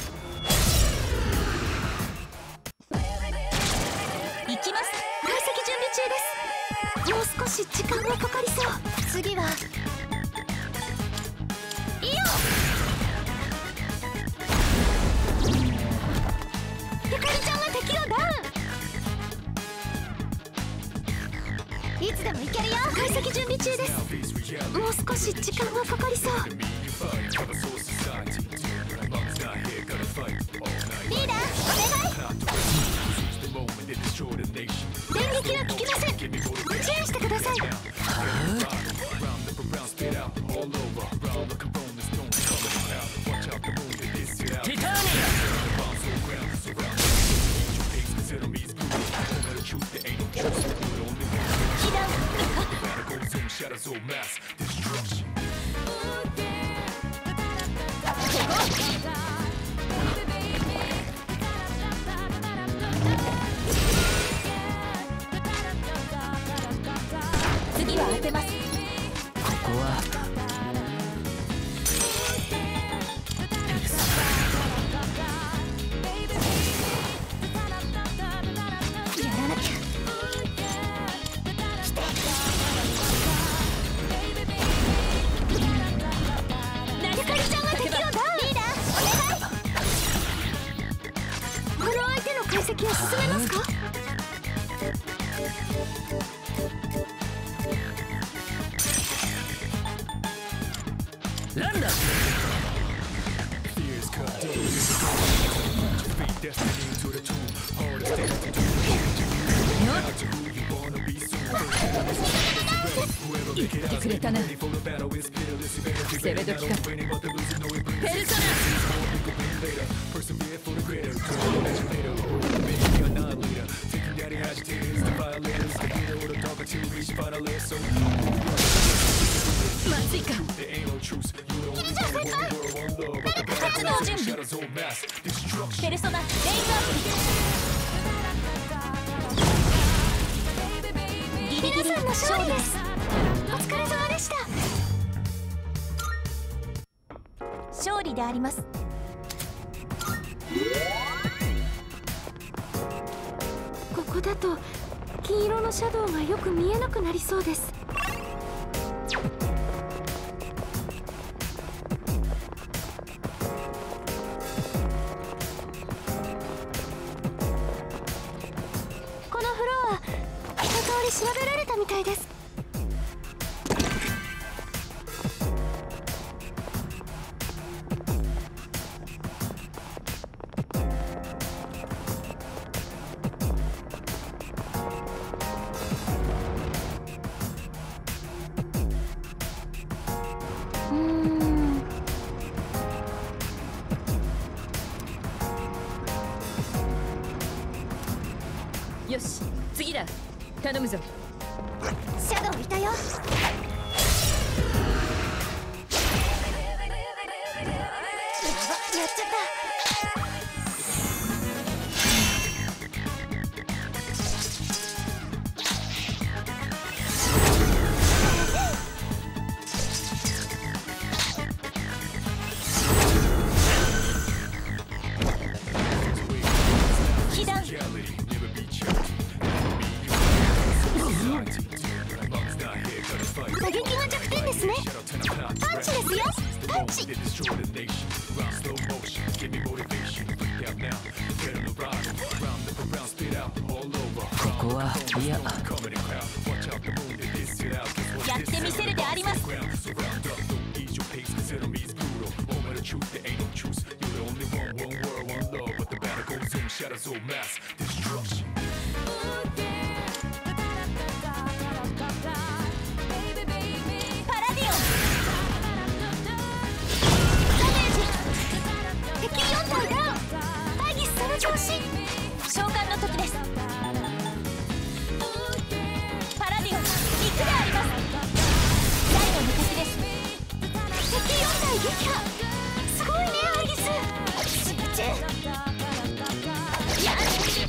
行きます。解析準備中です。もう少し時間がかかりそう。次はイオ。ゆかりちゃんが敵をダウン。いつでもいけるよ。解析準備中です。もう少し時間がかかりそう。リーダーお願い。電撃は効きません。注意してください。 ティター次は当てます。 ここはやらなきゃ。ゆかりちゃんが敵をダウン。リーダーお願い。この相手の解析を進めますか。 ランダー。 Fears cut deep within the gun. Defeat destiny to the tomb. Hardest thing to do is change you. Out to who you wanna be soon. First enemies is ready. Whoever make it out, get ready for the battle is peerless. If it's better, not winning, but the losing, no it brings. ペルソナ。 We go win later. Persevere for the greater. Don't let you later. Maybe you're not leader. Taking daddy agitators, the violators, the leader with a dog until we reach final layer. So まずいか。 there ain't no truce. You the only one, one world, one love. But the battle is shadows on mass destruction. ペルソナレイズアップ。ギリギリ勝利です。お疲れ様でした。勝利であります。ここだと金色のシャドウがよく見えなくなりそうです。このフロア一通り調べられたみたいです。うーん。 よし、次だ。頼むぞ。 シャドウいたよ。やっちゃった。被弾。 打撃が弱点ですね。パンチですよ。パンチ。 いややってみせるであります。パラディオンダメージ敵よん体ダウン。アイギスその調子。召喚の時です。パラディオン行くであります。最後の敵です。敵よん体撃破。すごいねアイギス。集中。やっ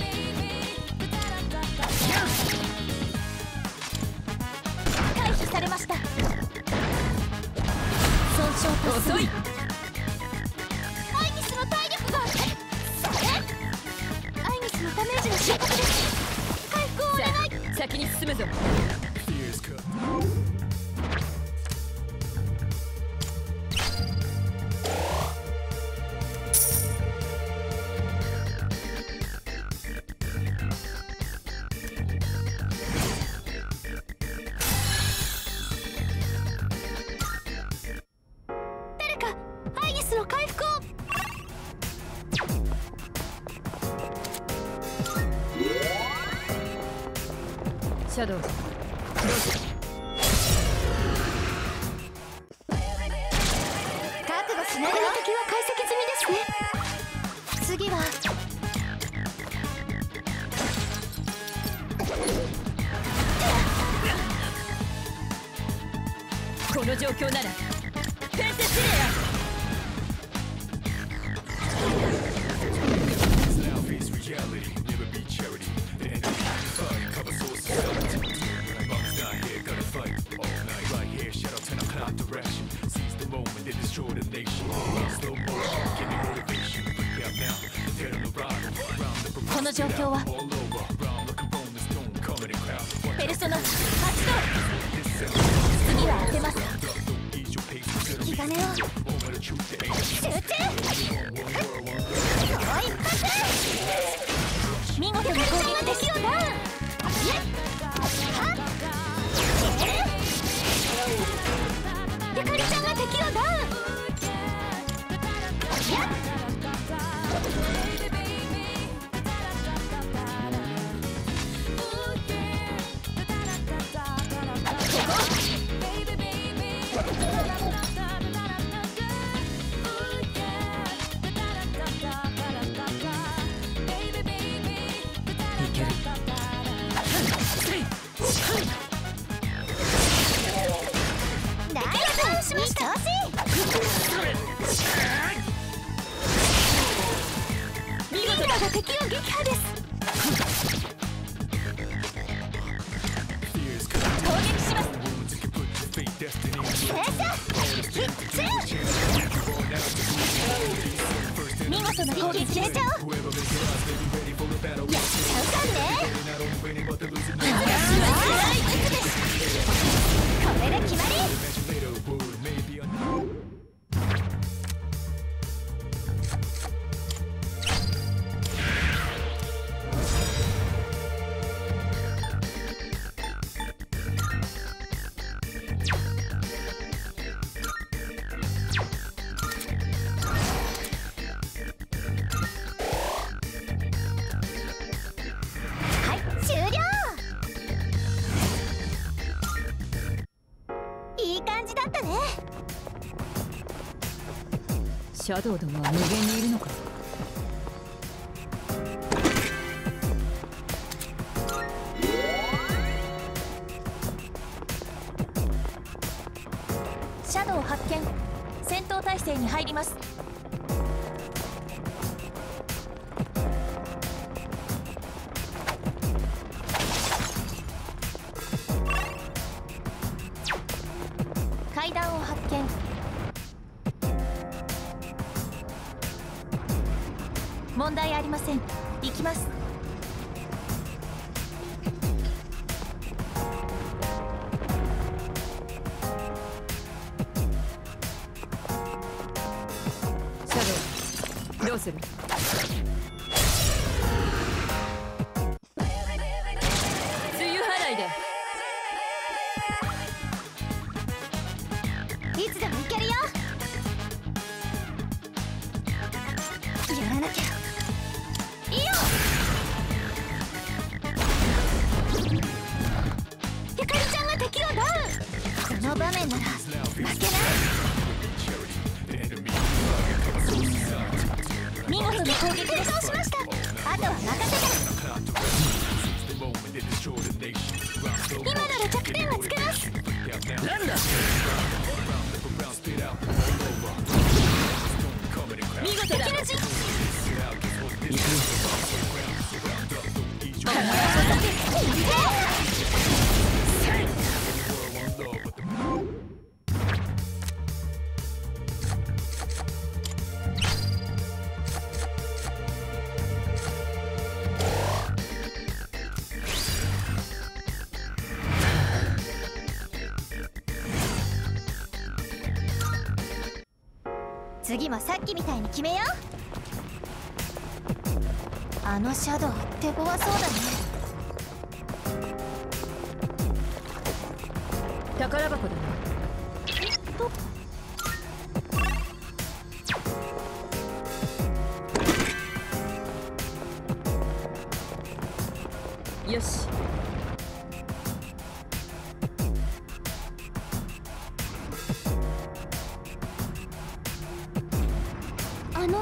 回避されました。損傷と遅い。アイギスの体力が。それアイギスのダメージが深刻です。回復をお願い。 先に進むぞ。 誰かアイギスの回復を。 シャドウどうする。 覚悟しない。敵は解析済みですね。次はこの状況ならフェンセスレこの状況はペルソナ発動。次は当てます。気兼ねを集中。見事な攻撃が敵をダウン。ゆかりちゃんが敵をダウン。 いける。 大ダウンしました。ミードが敵を撃破です。攻撃します。見事な攻撃決めちゃおう。やっちゃうかんね。これで決まり。はい終了。いい感じだったね。 シャドウどもは無限にいるのか。 シャドウ発見。戦闘態勢に入ります。階段を発見。問題ありません。行きます。 シャドウどうする。 いつでも行けるよ。やらなきゃ。いいよ。ゆかりちゃんが敵をダウン。この場面なら負けない。見事に攻撃で倒しました。あとは任せて。今なら弱点をつけます。 ランダ見事だ。 敵の陣。次もさっきみたいに決めよう。あのシャドウ手強そうだね。 宝箱だな。よし。 あの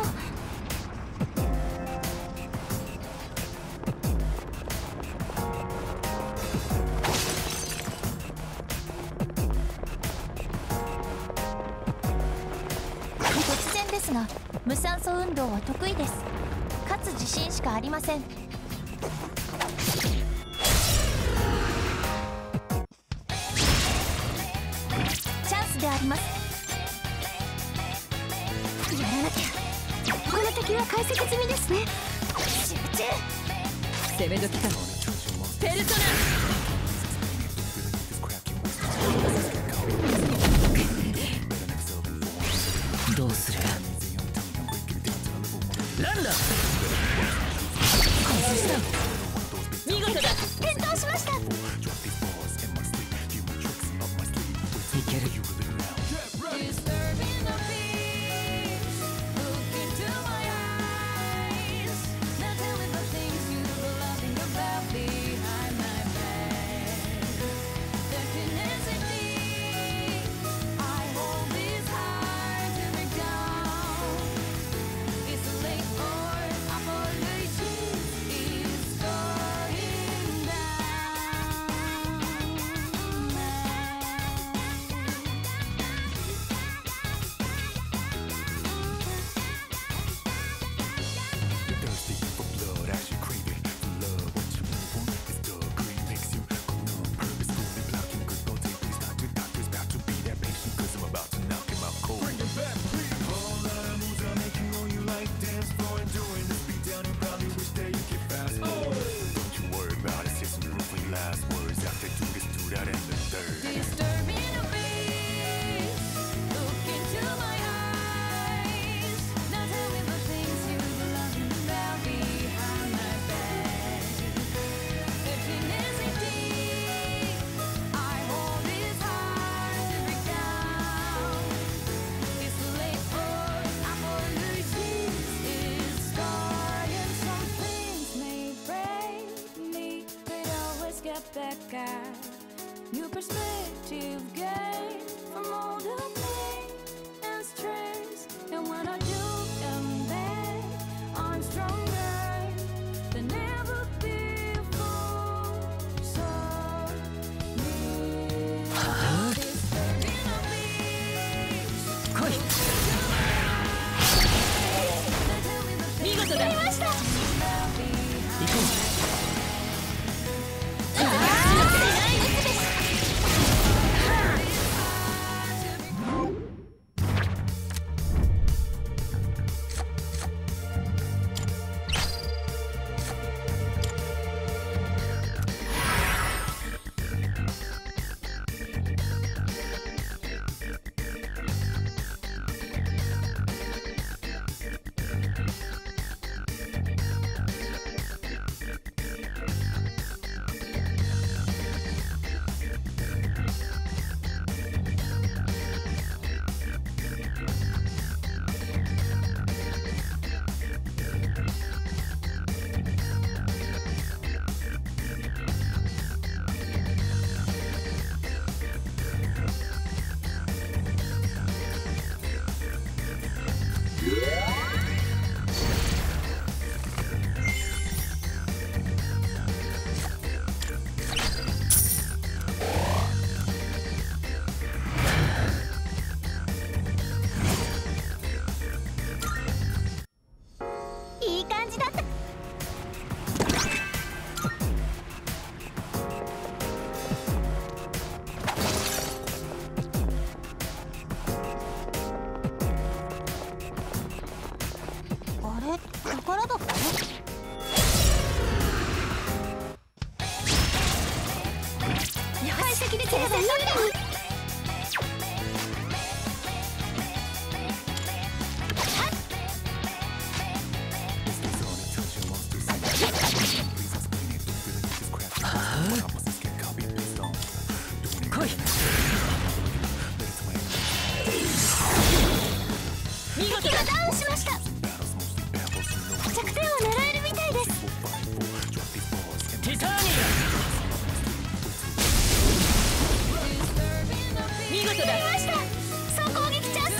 突然ですが、無酸素運動は得意です。かつ自信しかありません。チャンスであります。やらなきゃ。この敵は解析済みですね。集中。 攻め時か。ペルソナ。 どうするか。ランダ見事だ。 転倒しました。 いける。 Back at new perspective gain from all the pain and stress, and when I do come back, I'm stronger than ever before. So this burning of peace. 来い。 見事だ。 やりました。 行こう。 いい感じだった。あれ、宝箱？解析できればいいのに。敵がダウンしました。弱点を狙えるみたいです。 ティターニア見事だ。 やりました。総攻撃チャンスです。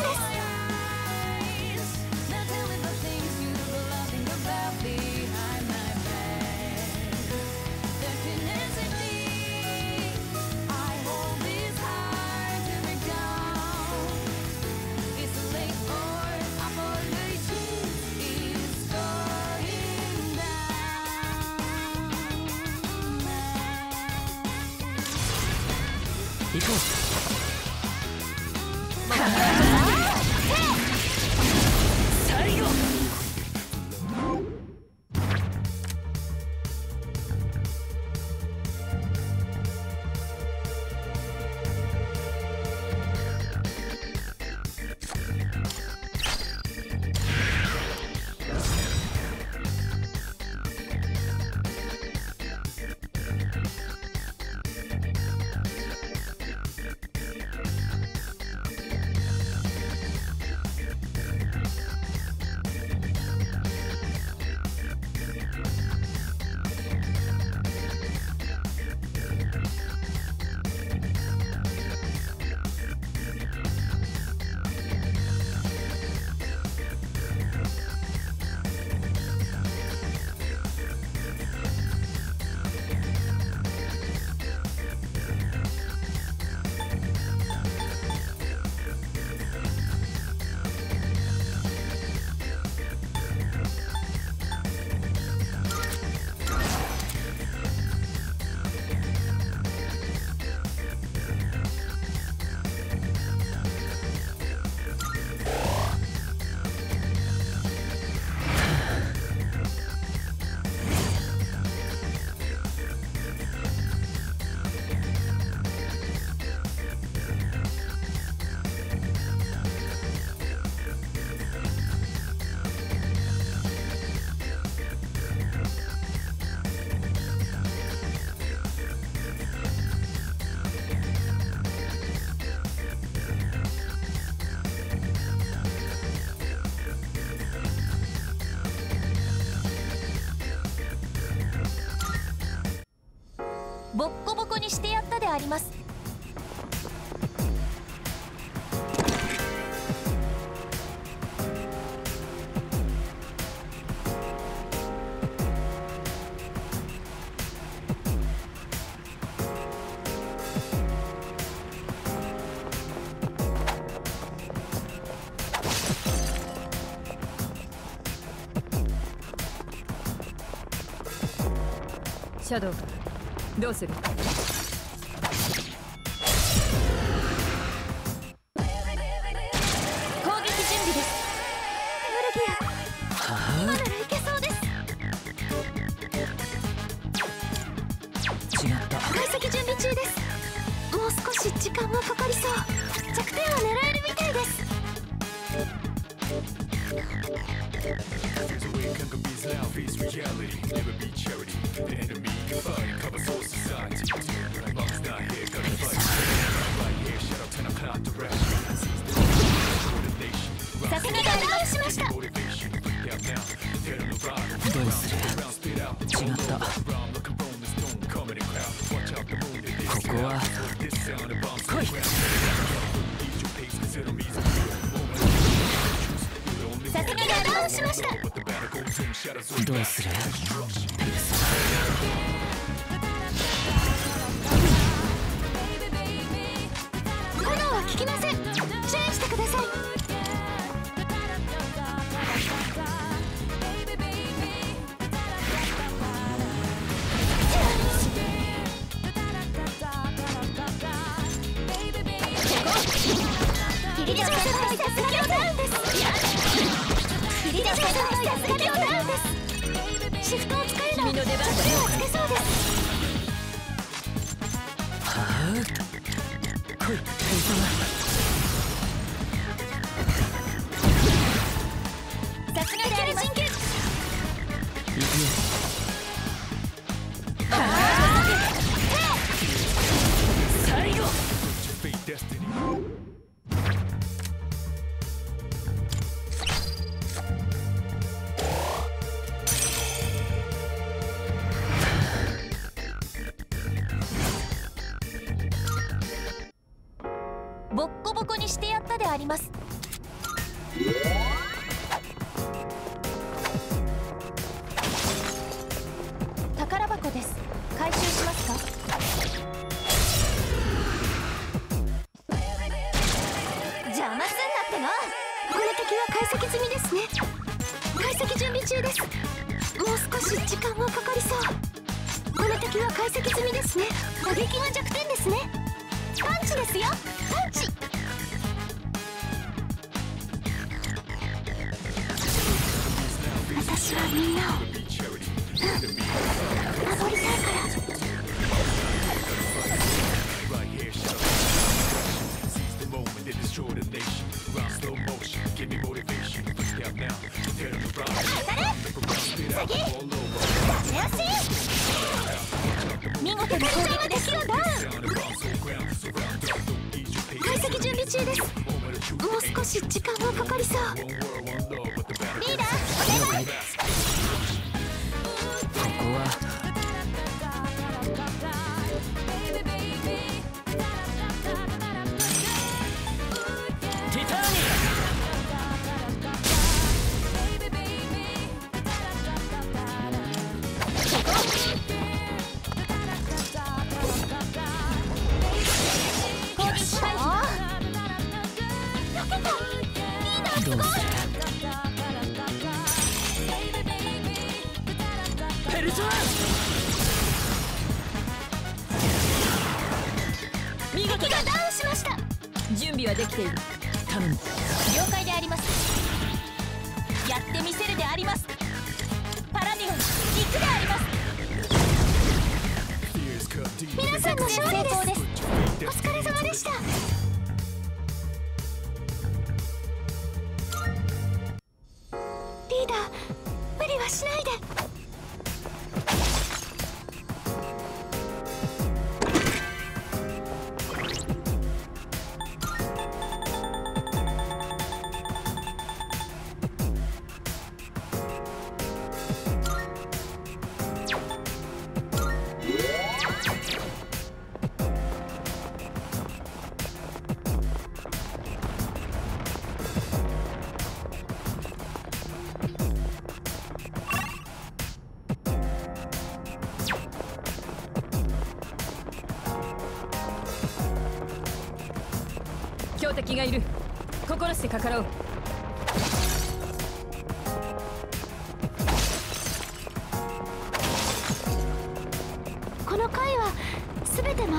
行こう。最後。 ボッコボコにしてやったであります。 シャドウどうする？ 攻撃準備です。ウルギア、まだいけそうです。 違った。 解析準備中です。もう少し時間はかかりそう。弱点を狙えるみたいです。 There's a way conquer beats loud, face reality, never be charity. The enemy can fight, cover soul society. Box not here, gotta fight. Right here, shout out ten o'clock to rap. Seize the coordination. さすががダウンしました。 Motivation, down now. Dead on the rock. どうする？ Round spit out. 違った。 Round looking rolling stone, coming in crowd. Watch out the moon in this. ここは This sound of bombs. 来い。 Ease your pace, consider me. さしました。 どうする？ 炎は効きません。注意してください。ギリダ先輩さすが両ダウンです。ギリダ先輩さすが両ダウンです。シフトを使えば君の出番だ。 手をつけそうです。 はあ、来い、ペルソナ。 さすがであります。 行くよ。 最後。 ボッコボコにしてやったであります。宝箱です。回収しますか？邪魔すんなっての。この敵は解析済みですね。解析準備中です。もう少し時間がかかりそう。この敵は解析済みですね。打撃が弱点ですね。パンチですよ。パンチ。私はみんなを、うん、守りたいから。見事な攻撃ですよ。ダウン。解析準備中です。もう少し時間がかかりそう。リーダー、お願い。 ここはティターニ攻撃回避。 どうする？ ペルソナ。見事だ。 敵がダウンしました。 準備はできている。頼む。 了解であります。やってみせるであります。パラディゴン、行くであります。皆さんの勝利です。お疲れ様でした。リーダー、無理はしないで。 強敵がいる。心してかかろう。 この回は全て回っ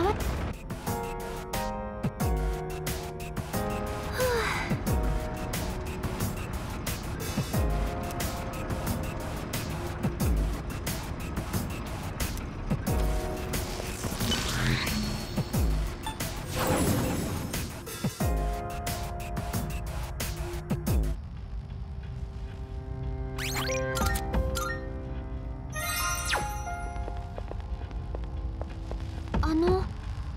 あの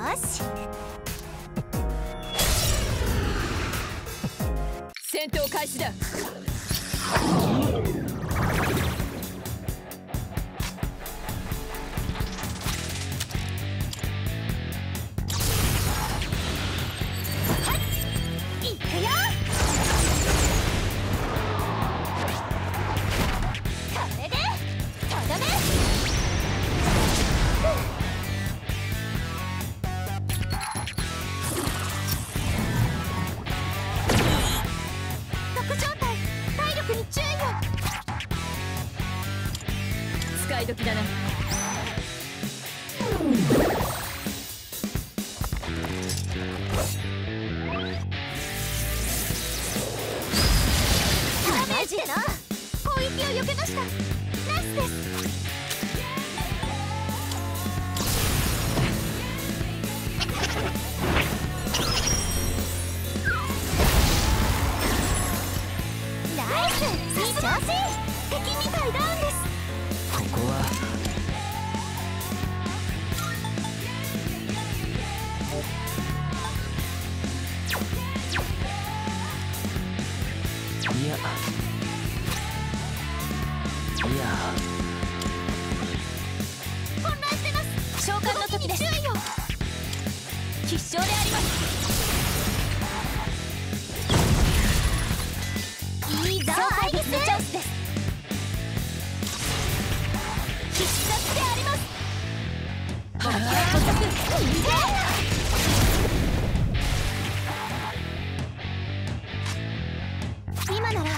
し、 戦闘開始だ。 いくよ。これでとどめ。特状態、体力に注意を。 使い時だな。 マジでな、攻撃を避けました。ナイスです。ナイス、いい調子。敵にたいダウンです。 ここはいやいや混乱してます。召喚の時です。注意を。 必勝であります。 いいぞアイリス。 チャンスです。必殺であります。捕捉。 今なら負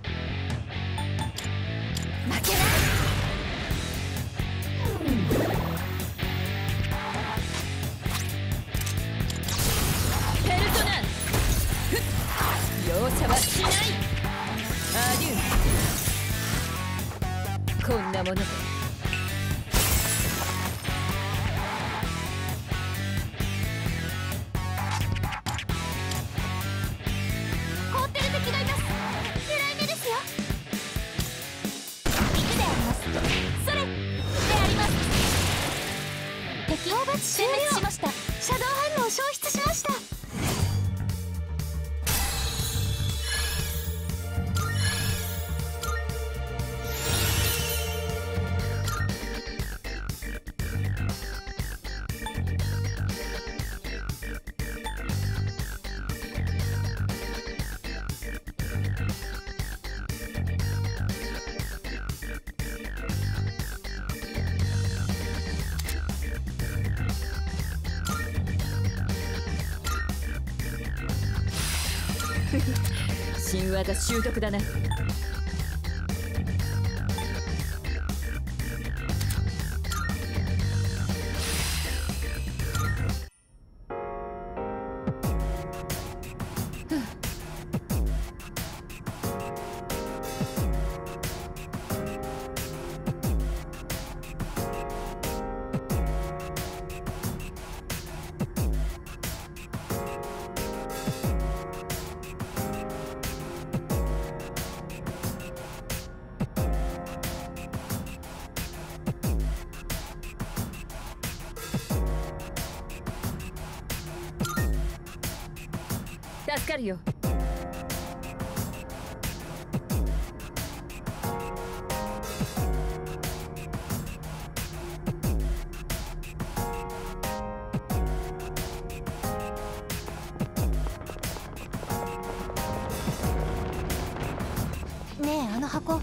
けない。 ペルトナ。ふっ、容赦はしない。アデュー。こんなもので凍ってる敵がいます。狙い目ですよ。行くであります。それであります。敵討伐殲滅しました。シャドウ反応消失しました。 新技習得だな。助かるよ。 ねえ、あの箱。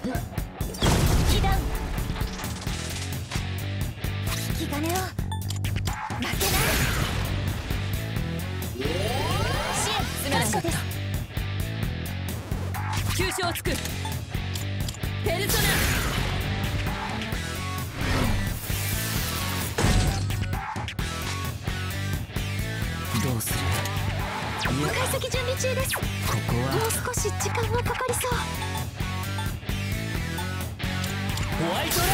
プキダウン引き金を負けない支援すまなかった。 です急所をつくペルソナ。 どうする？いや、 解析準備中です。 ここもうは少し時間がかかりそう。 ホワイトライ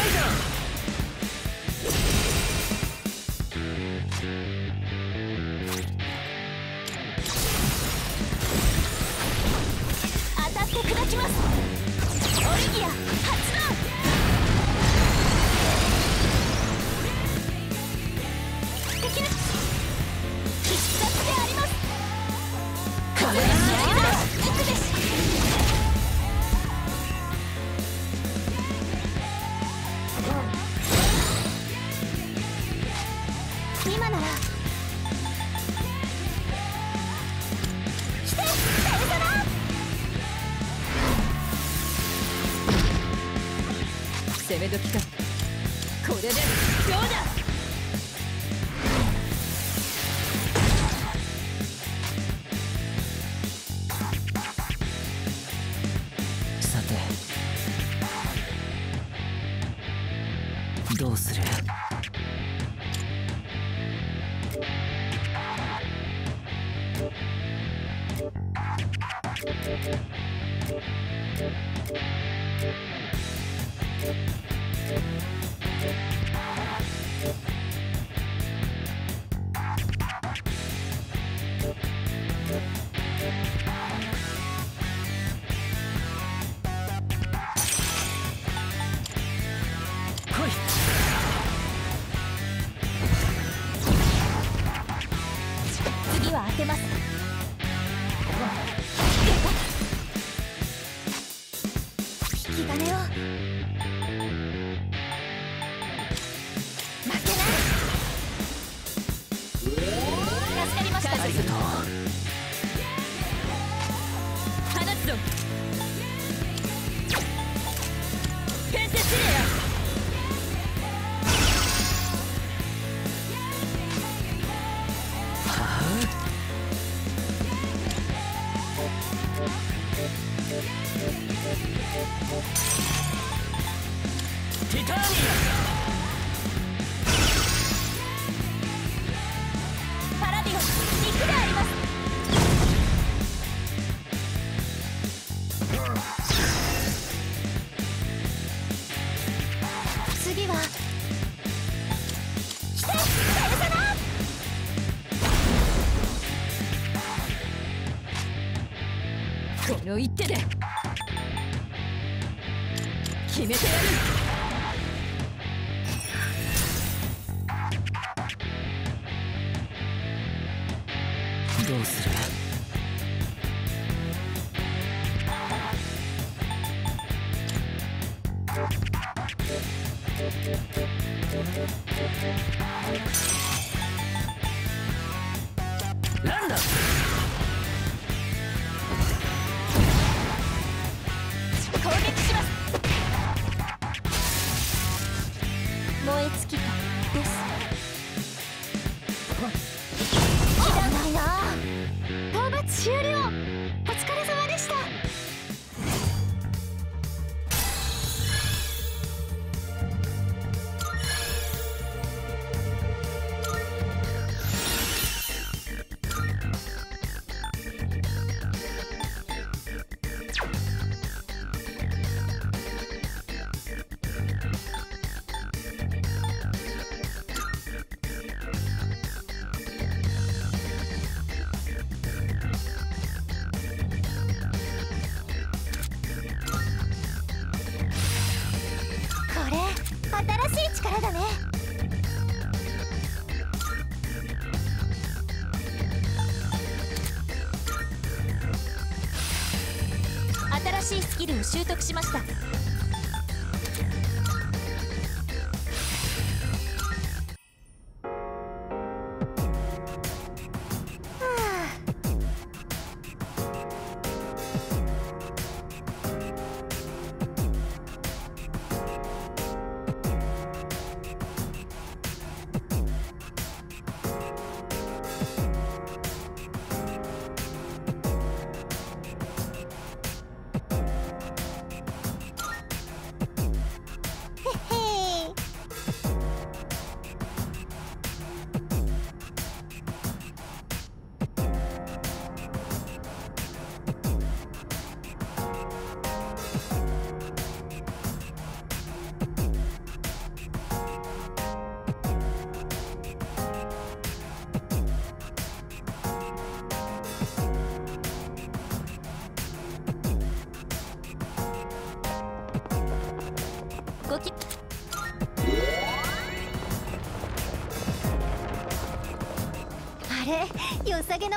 当たって砕きます。オリギア発動。敵の必殺であります。これで仕上げだ。行くべし。今なら来てペルソナ。 攻め時か。これでどうだ。 さてどうする？来い。 次は当てます。引き金を負けない。助かりました。 ありがとう。 放つぞペンテシレア。 ティターニパラディゴン肉であります。次は来てペルソナ。 この一手で決めてやる。 どうする？ ランダ攻撃します。燃え尽きたです。危ないな。討伐終了。お疲れ様でした。新しい力だね。新しいスキルを習得しました。 ごきあれ良さげな。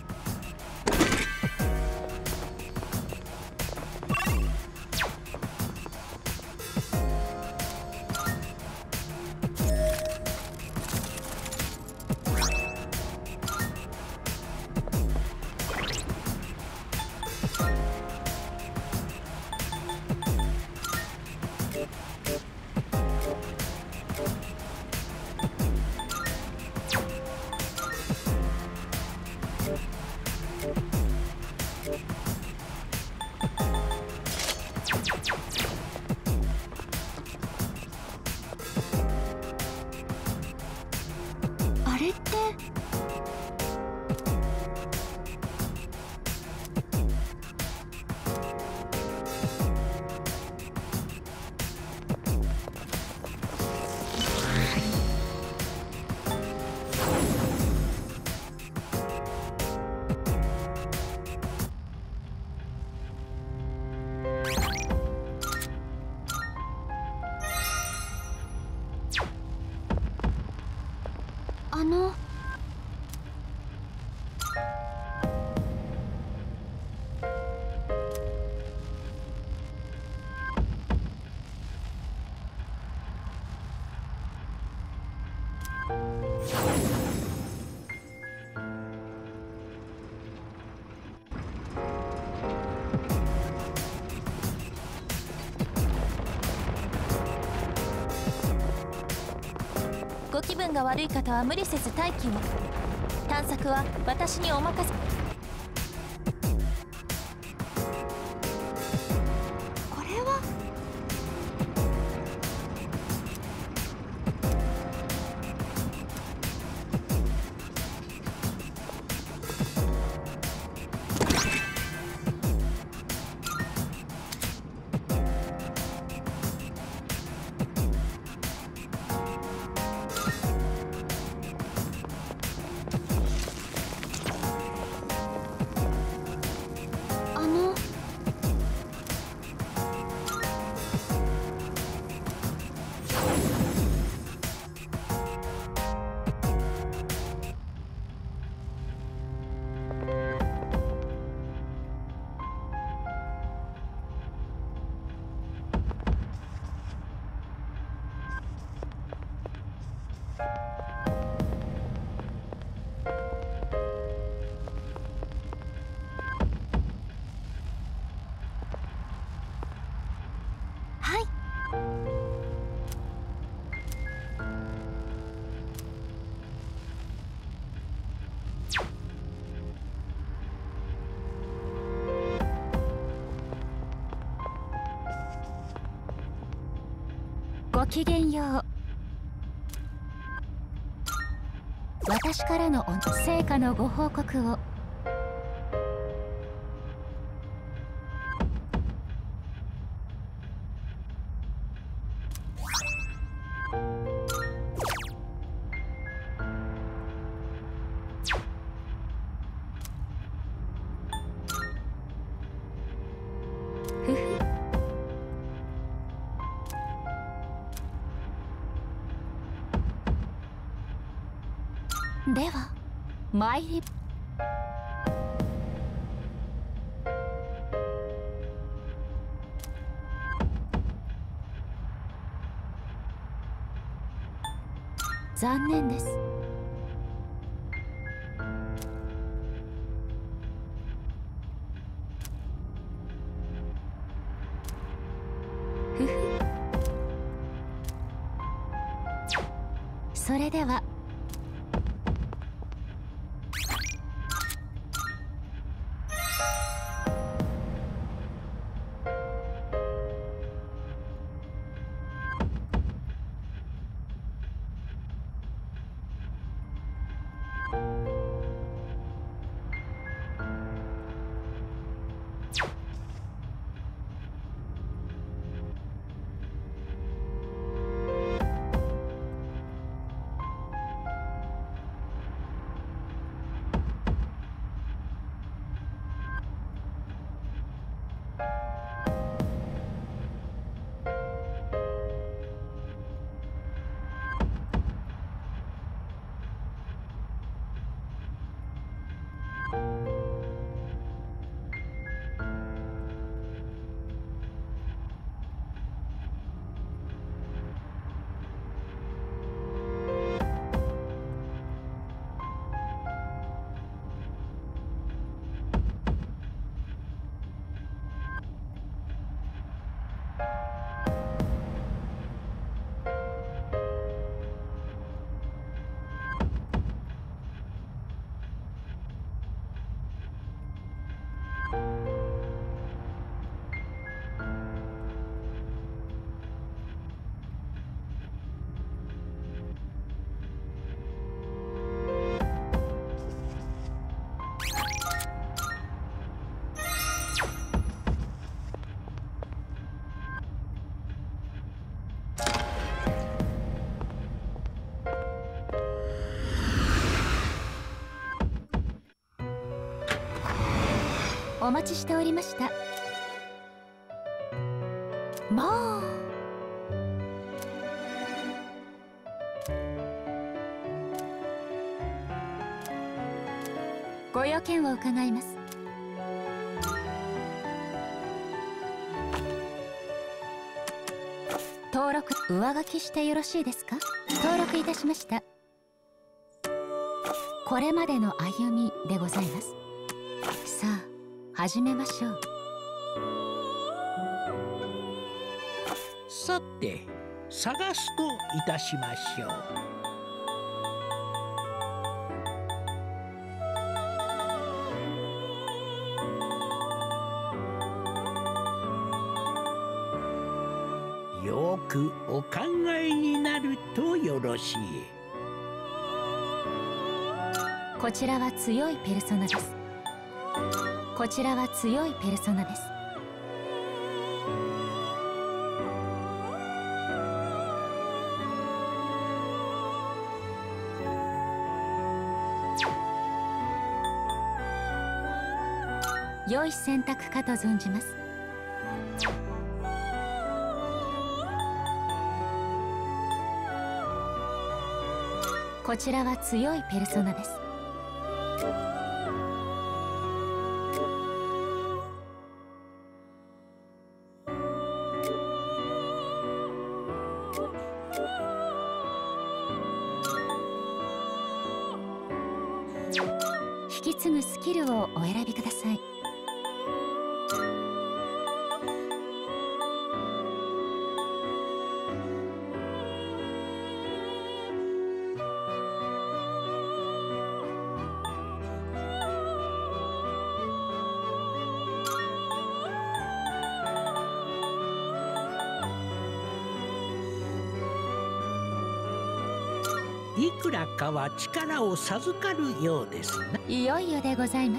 あれって。あの。 ご気分が悪い方は無理せず待機を。探索は私にお任せ。 これは。あの。はい。ごきげんよう。私からの成果のご報告を。ふふ。では参り。残念です。ふふ。それでは。 お待ちしておりました。もうご用件を伺います。登録上書きしてよろしいですか？登録いたしました。これまでの歩みでございます。さあ始めましょう。 さて探すといたしましょう。よくお考えになるとよろしい。 こちらは強いペルソナです。こちらは強いペルソナです。良い選択かと存じます。こちらは強いペルソナです。引き継ぐスキルをお選びください。 いくらかは力を授かるようですな。 いよいよでございます。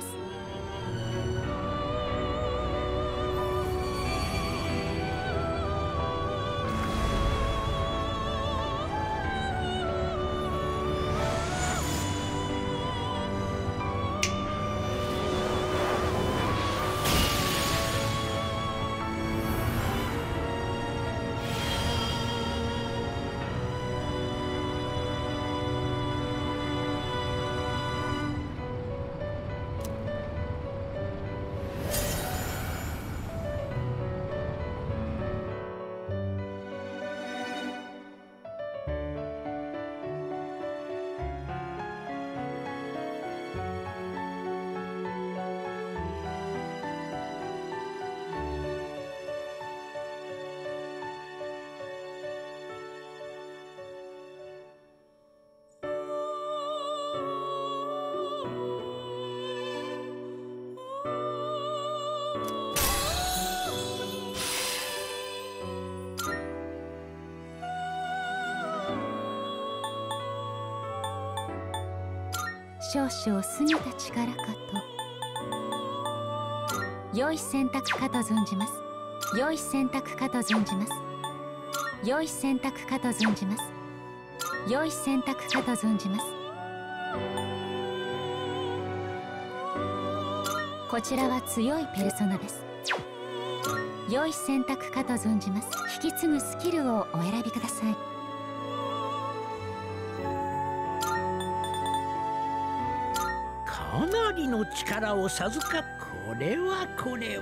少々過ぎた力かと。良い選択かと存じます。良い選択かと存じます。良い選択かと存じます。良い選択かと存じます。こちらは強いペルソナです。良い選択かと存じます。引き継ぐスキルをお選びください。 かなりの力を授かっこれはこれは。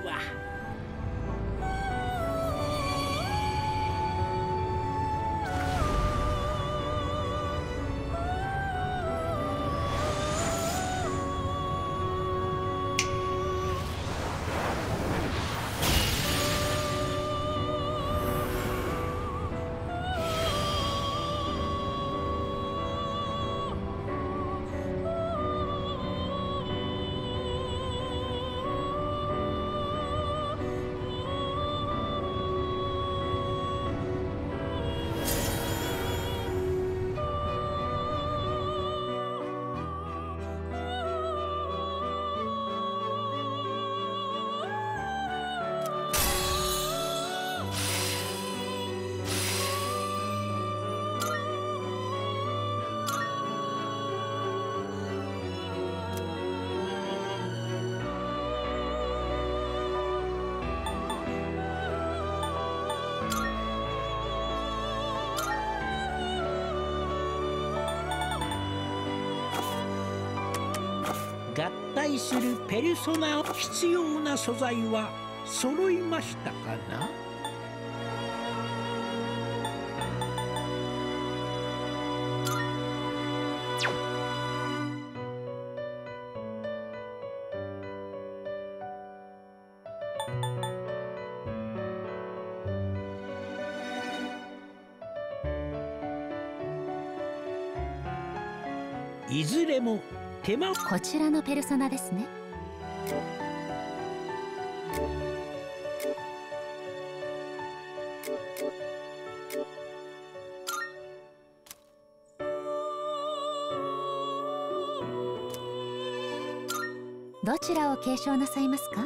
値するペルソナ必要な素材は揃いましたかな？いずれも手間。 こちらのペルソナですね。どちらを継承なさいますか？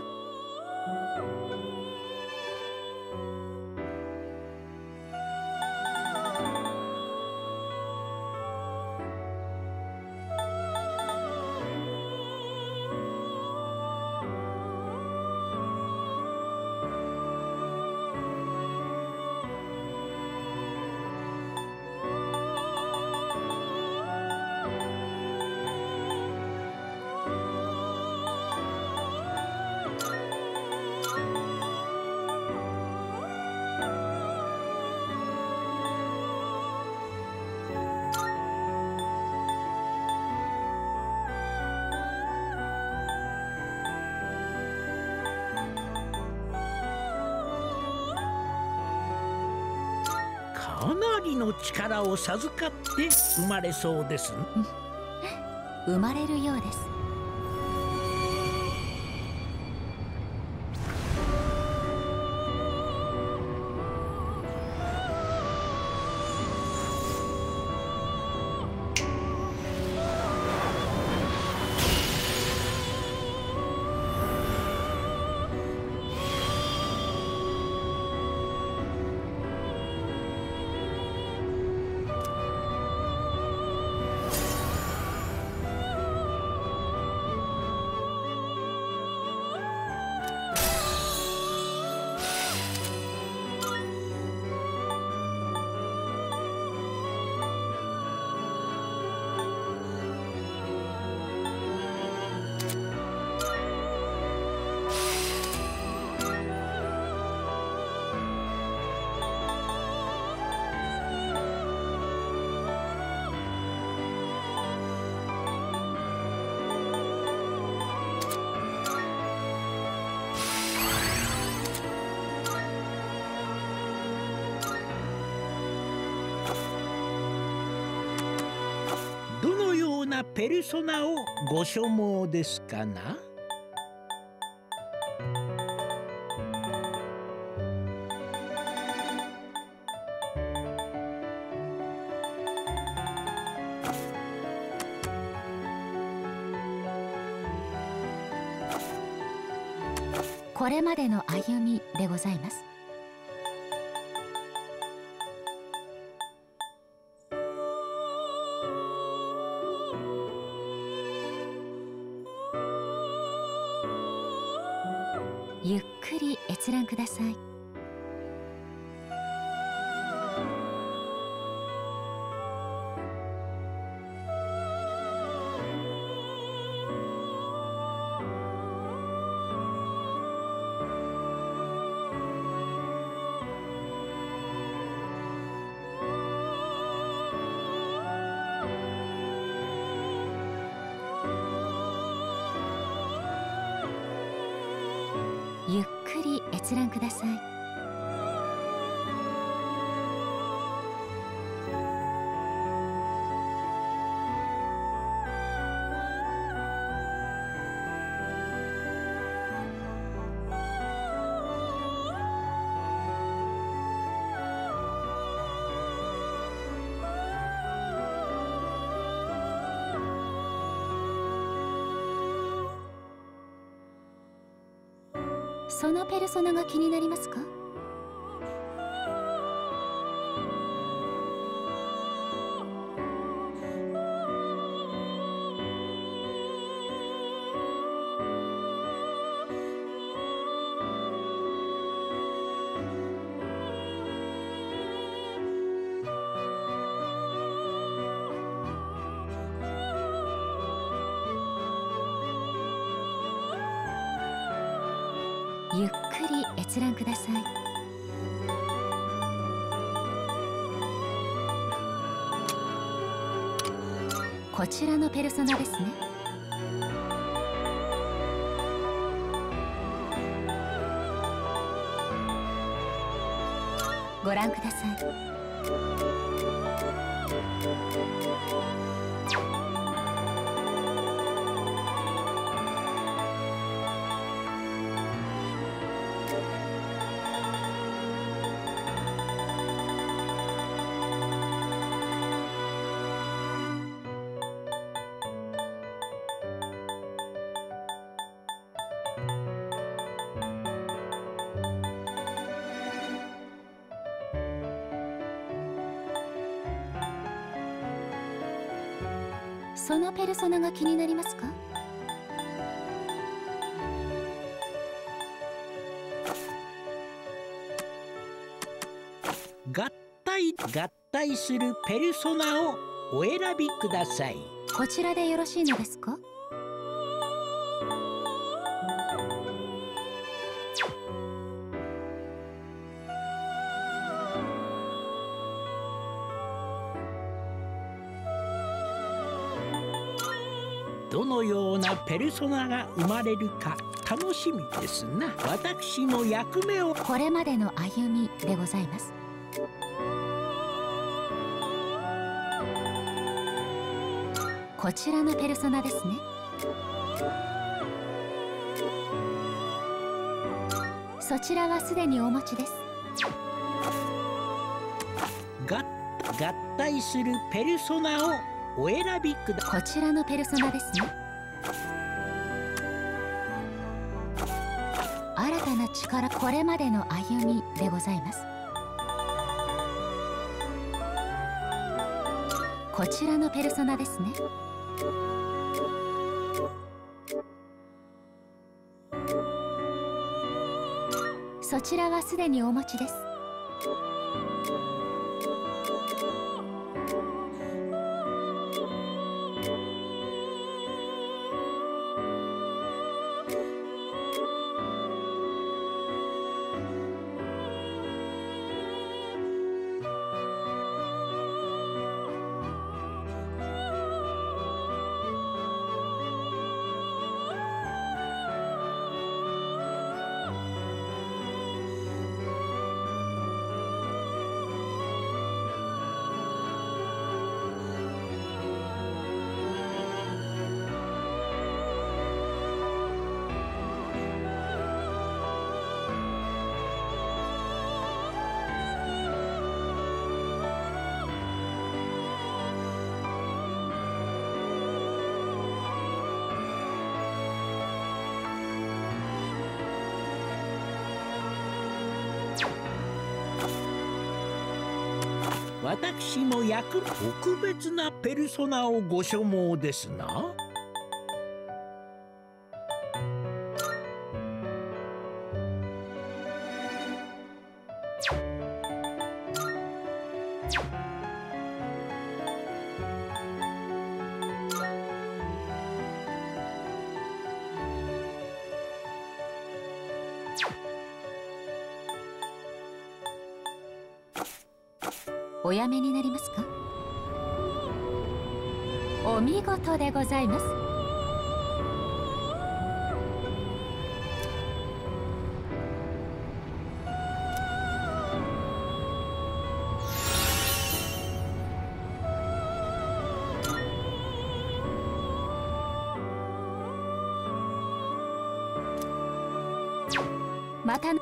かなりの力を授かって生まれそうですね。生まれるようです。 どのようなペルソナをご所望ですかな？ これまでの歩みでございます。ゆっくり閲覧ください。ゆっくり閲覧ください。そのペルソナが気になりますか？ 閲覧ください。こちらのペルソナですね。ご覧ください。そのペルソナが気になりますか？ 合体合体するペルソナをお選びください。 こちらでよろしいのですか？ どのようなペルソナが生まれるか楽しみですな。私も役目を。 これまでの歩みでございます。こちらのペルソナですね。そちらはすでにお持ちです。 合合体するペルソナをお選びください。 こちらのペルソナですね。新たな力、これまでの歩みでございます。こちらのペルソナですね。そちらはすでにお持ちです。 私も役特別なペルソナをご所望ですな。 おやめになりますか？お見事でございます。また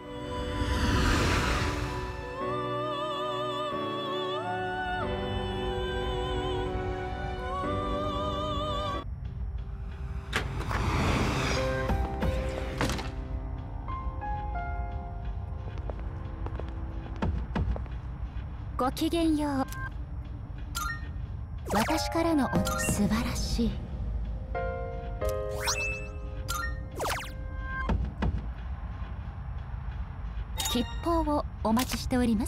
ごきげんよう。私からのお素晴らしい。吉報をお待ちしております。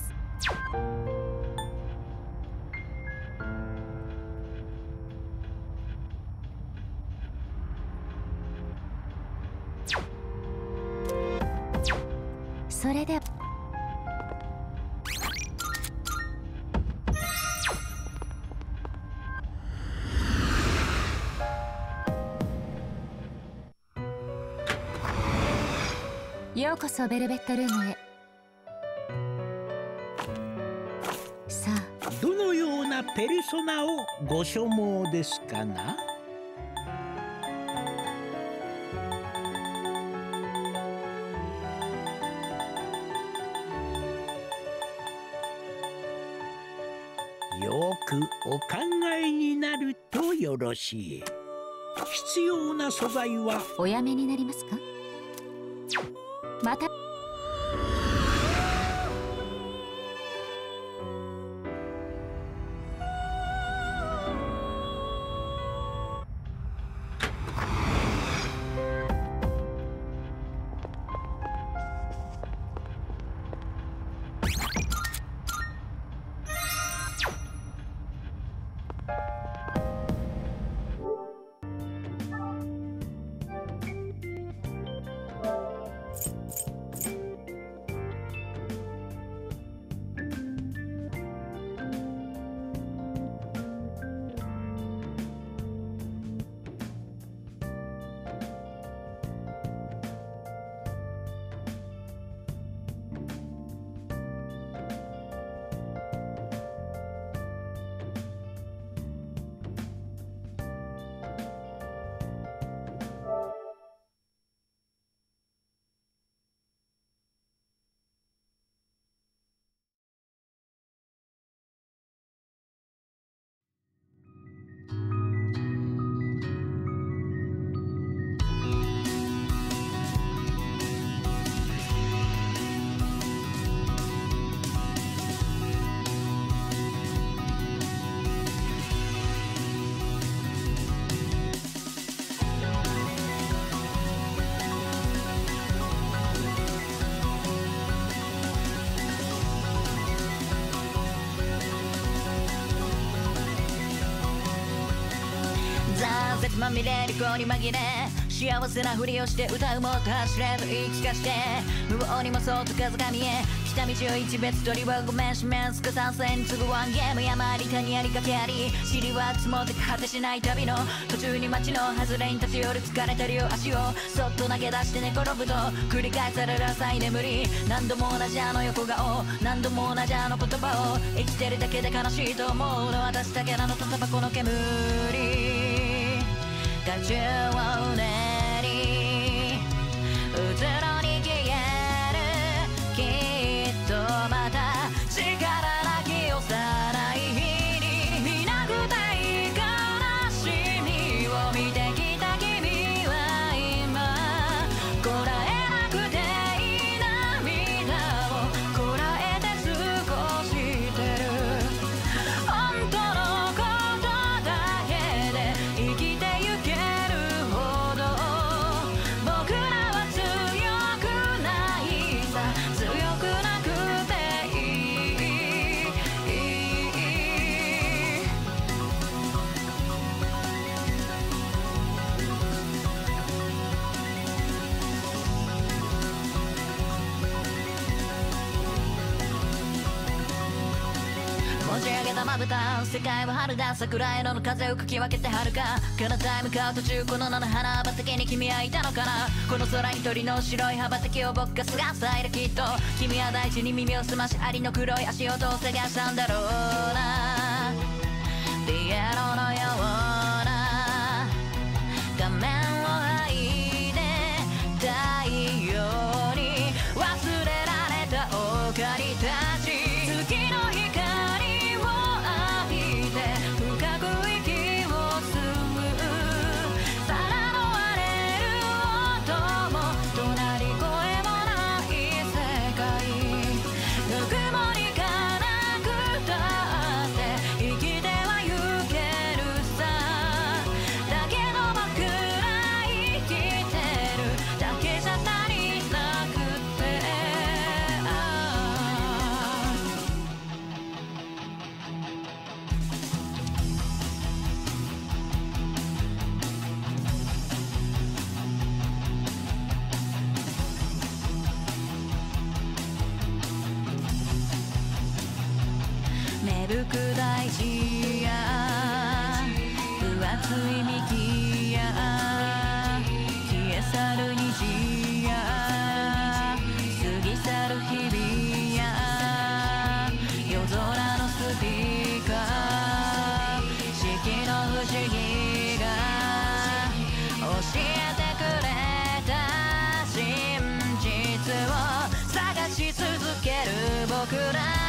それでようこそベルベットルームへ。さあ、 どのようなペルソナをご所望ですかな。よくお考えになるとよろしい。必要な素材はおやめになりますか。またまみれ利口に紛れ幸せなふりをして歌うもっと走れと言い聞かして無謀にもそっと風が見え来た道を一別鳥はごめんしめんすく参戦に次ぐワンゲーム山あり谷ありかけあり尻は積もって果てしない旅の途中に街の外れに立ち寄る疲れた両足をそっと投げ出して寝転ぶと繰り返される浅い眠り何度も同じあの横顔何度も同じあの言葉を生きてるだけで悲しいと思うの私だけなのとタバコの煙感情を練りうつろに消えるきっとまた力なき幼い日に見なくていい悲しみを見てきた君は今こらえなくていい涙をこらえて過ごしてる本当のことだけで生きてゆけ持ち上げたまぶた世界は春だ桜色の風をかき分けて遥か彼方へ向かう途中この菜の花畑に君はいたのかなこの空に鳥の白い羽ばたきを僕がすがさいできっと君は大地に耳を澄ましアリの黒い足音を探したんだろうなピエロのような仮面を剥いで太陽に忘れられたオカリたち月の光だけじゃ足りなくてけるく大事や分厚い幹や消え去る虹や過ぎ去る日々や夜空のスピーカー四季の不思議が教えてくれた真実を探し続ける僕ら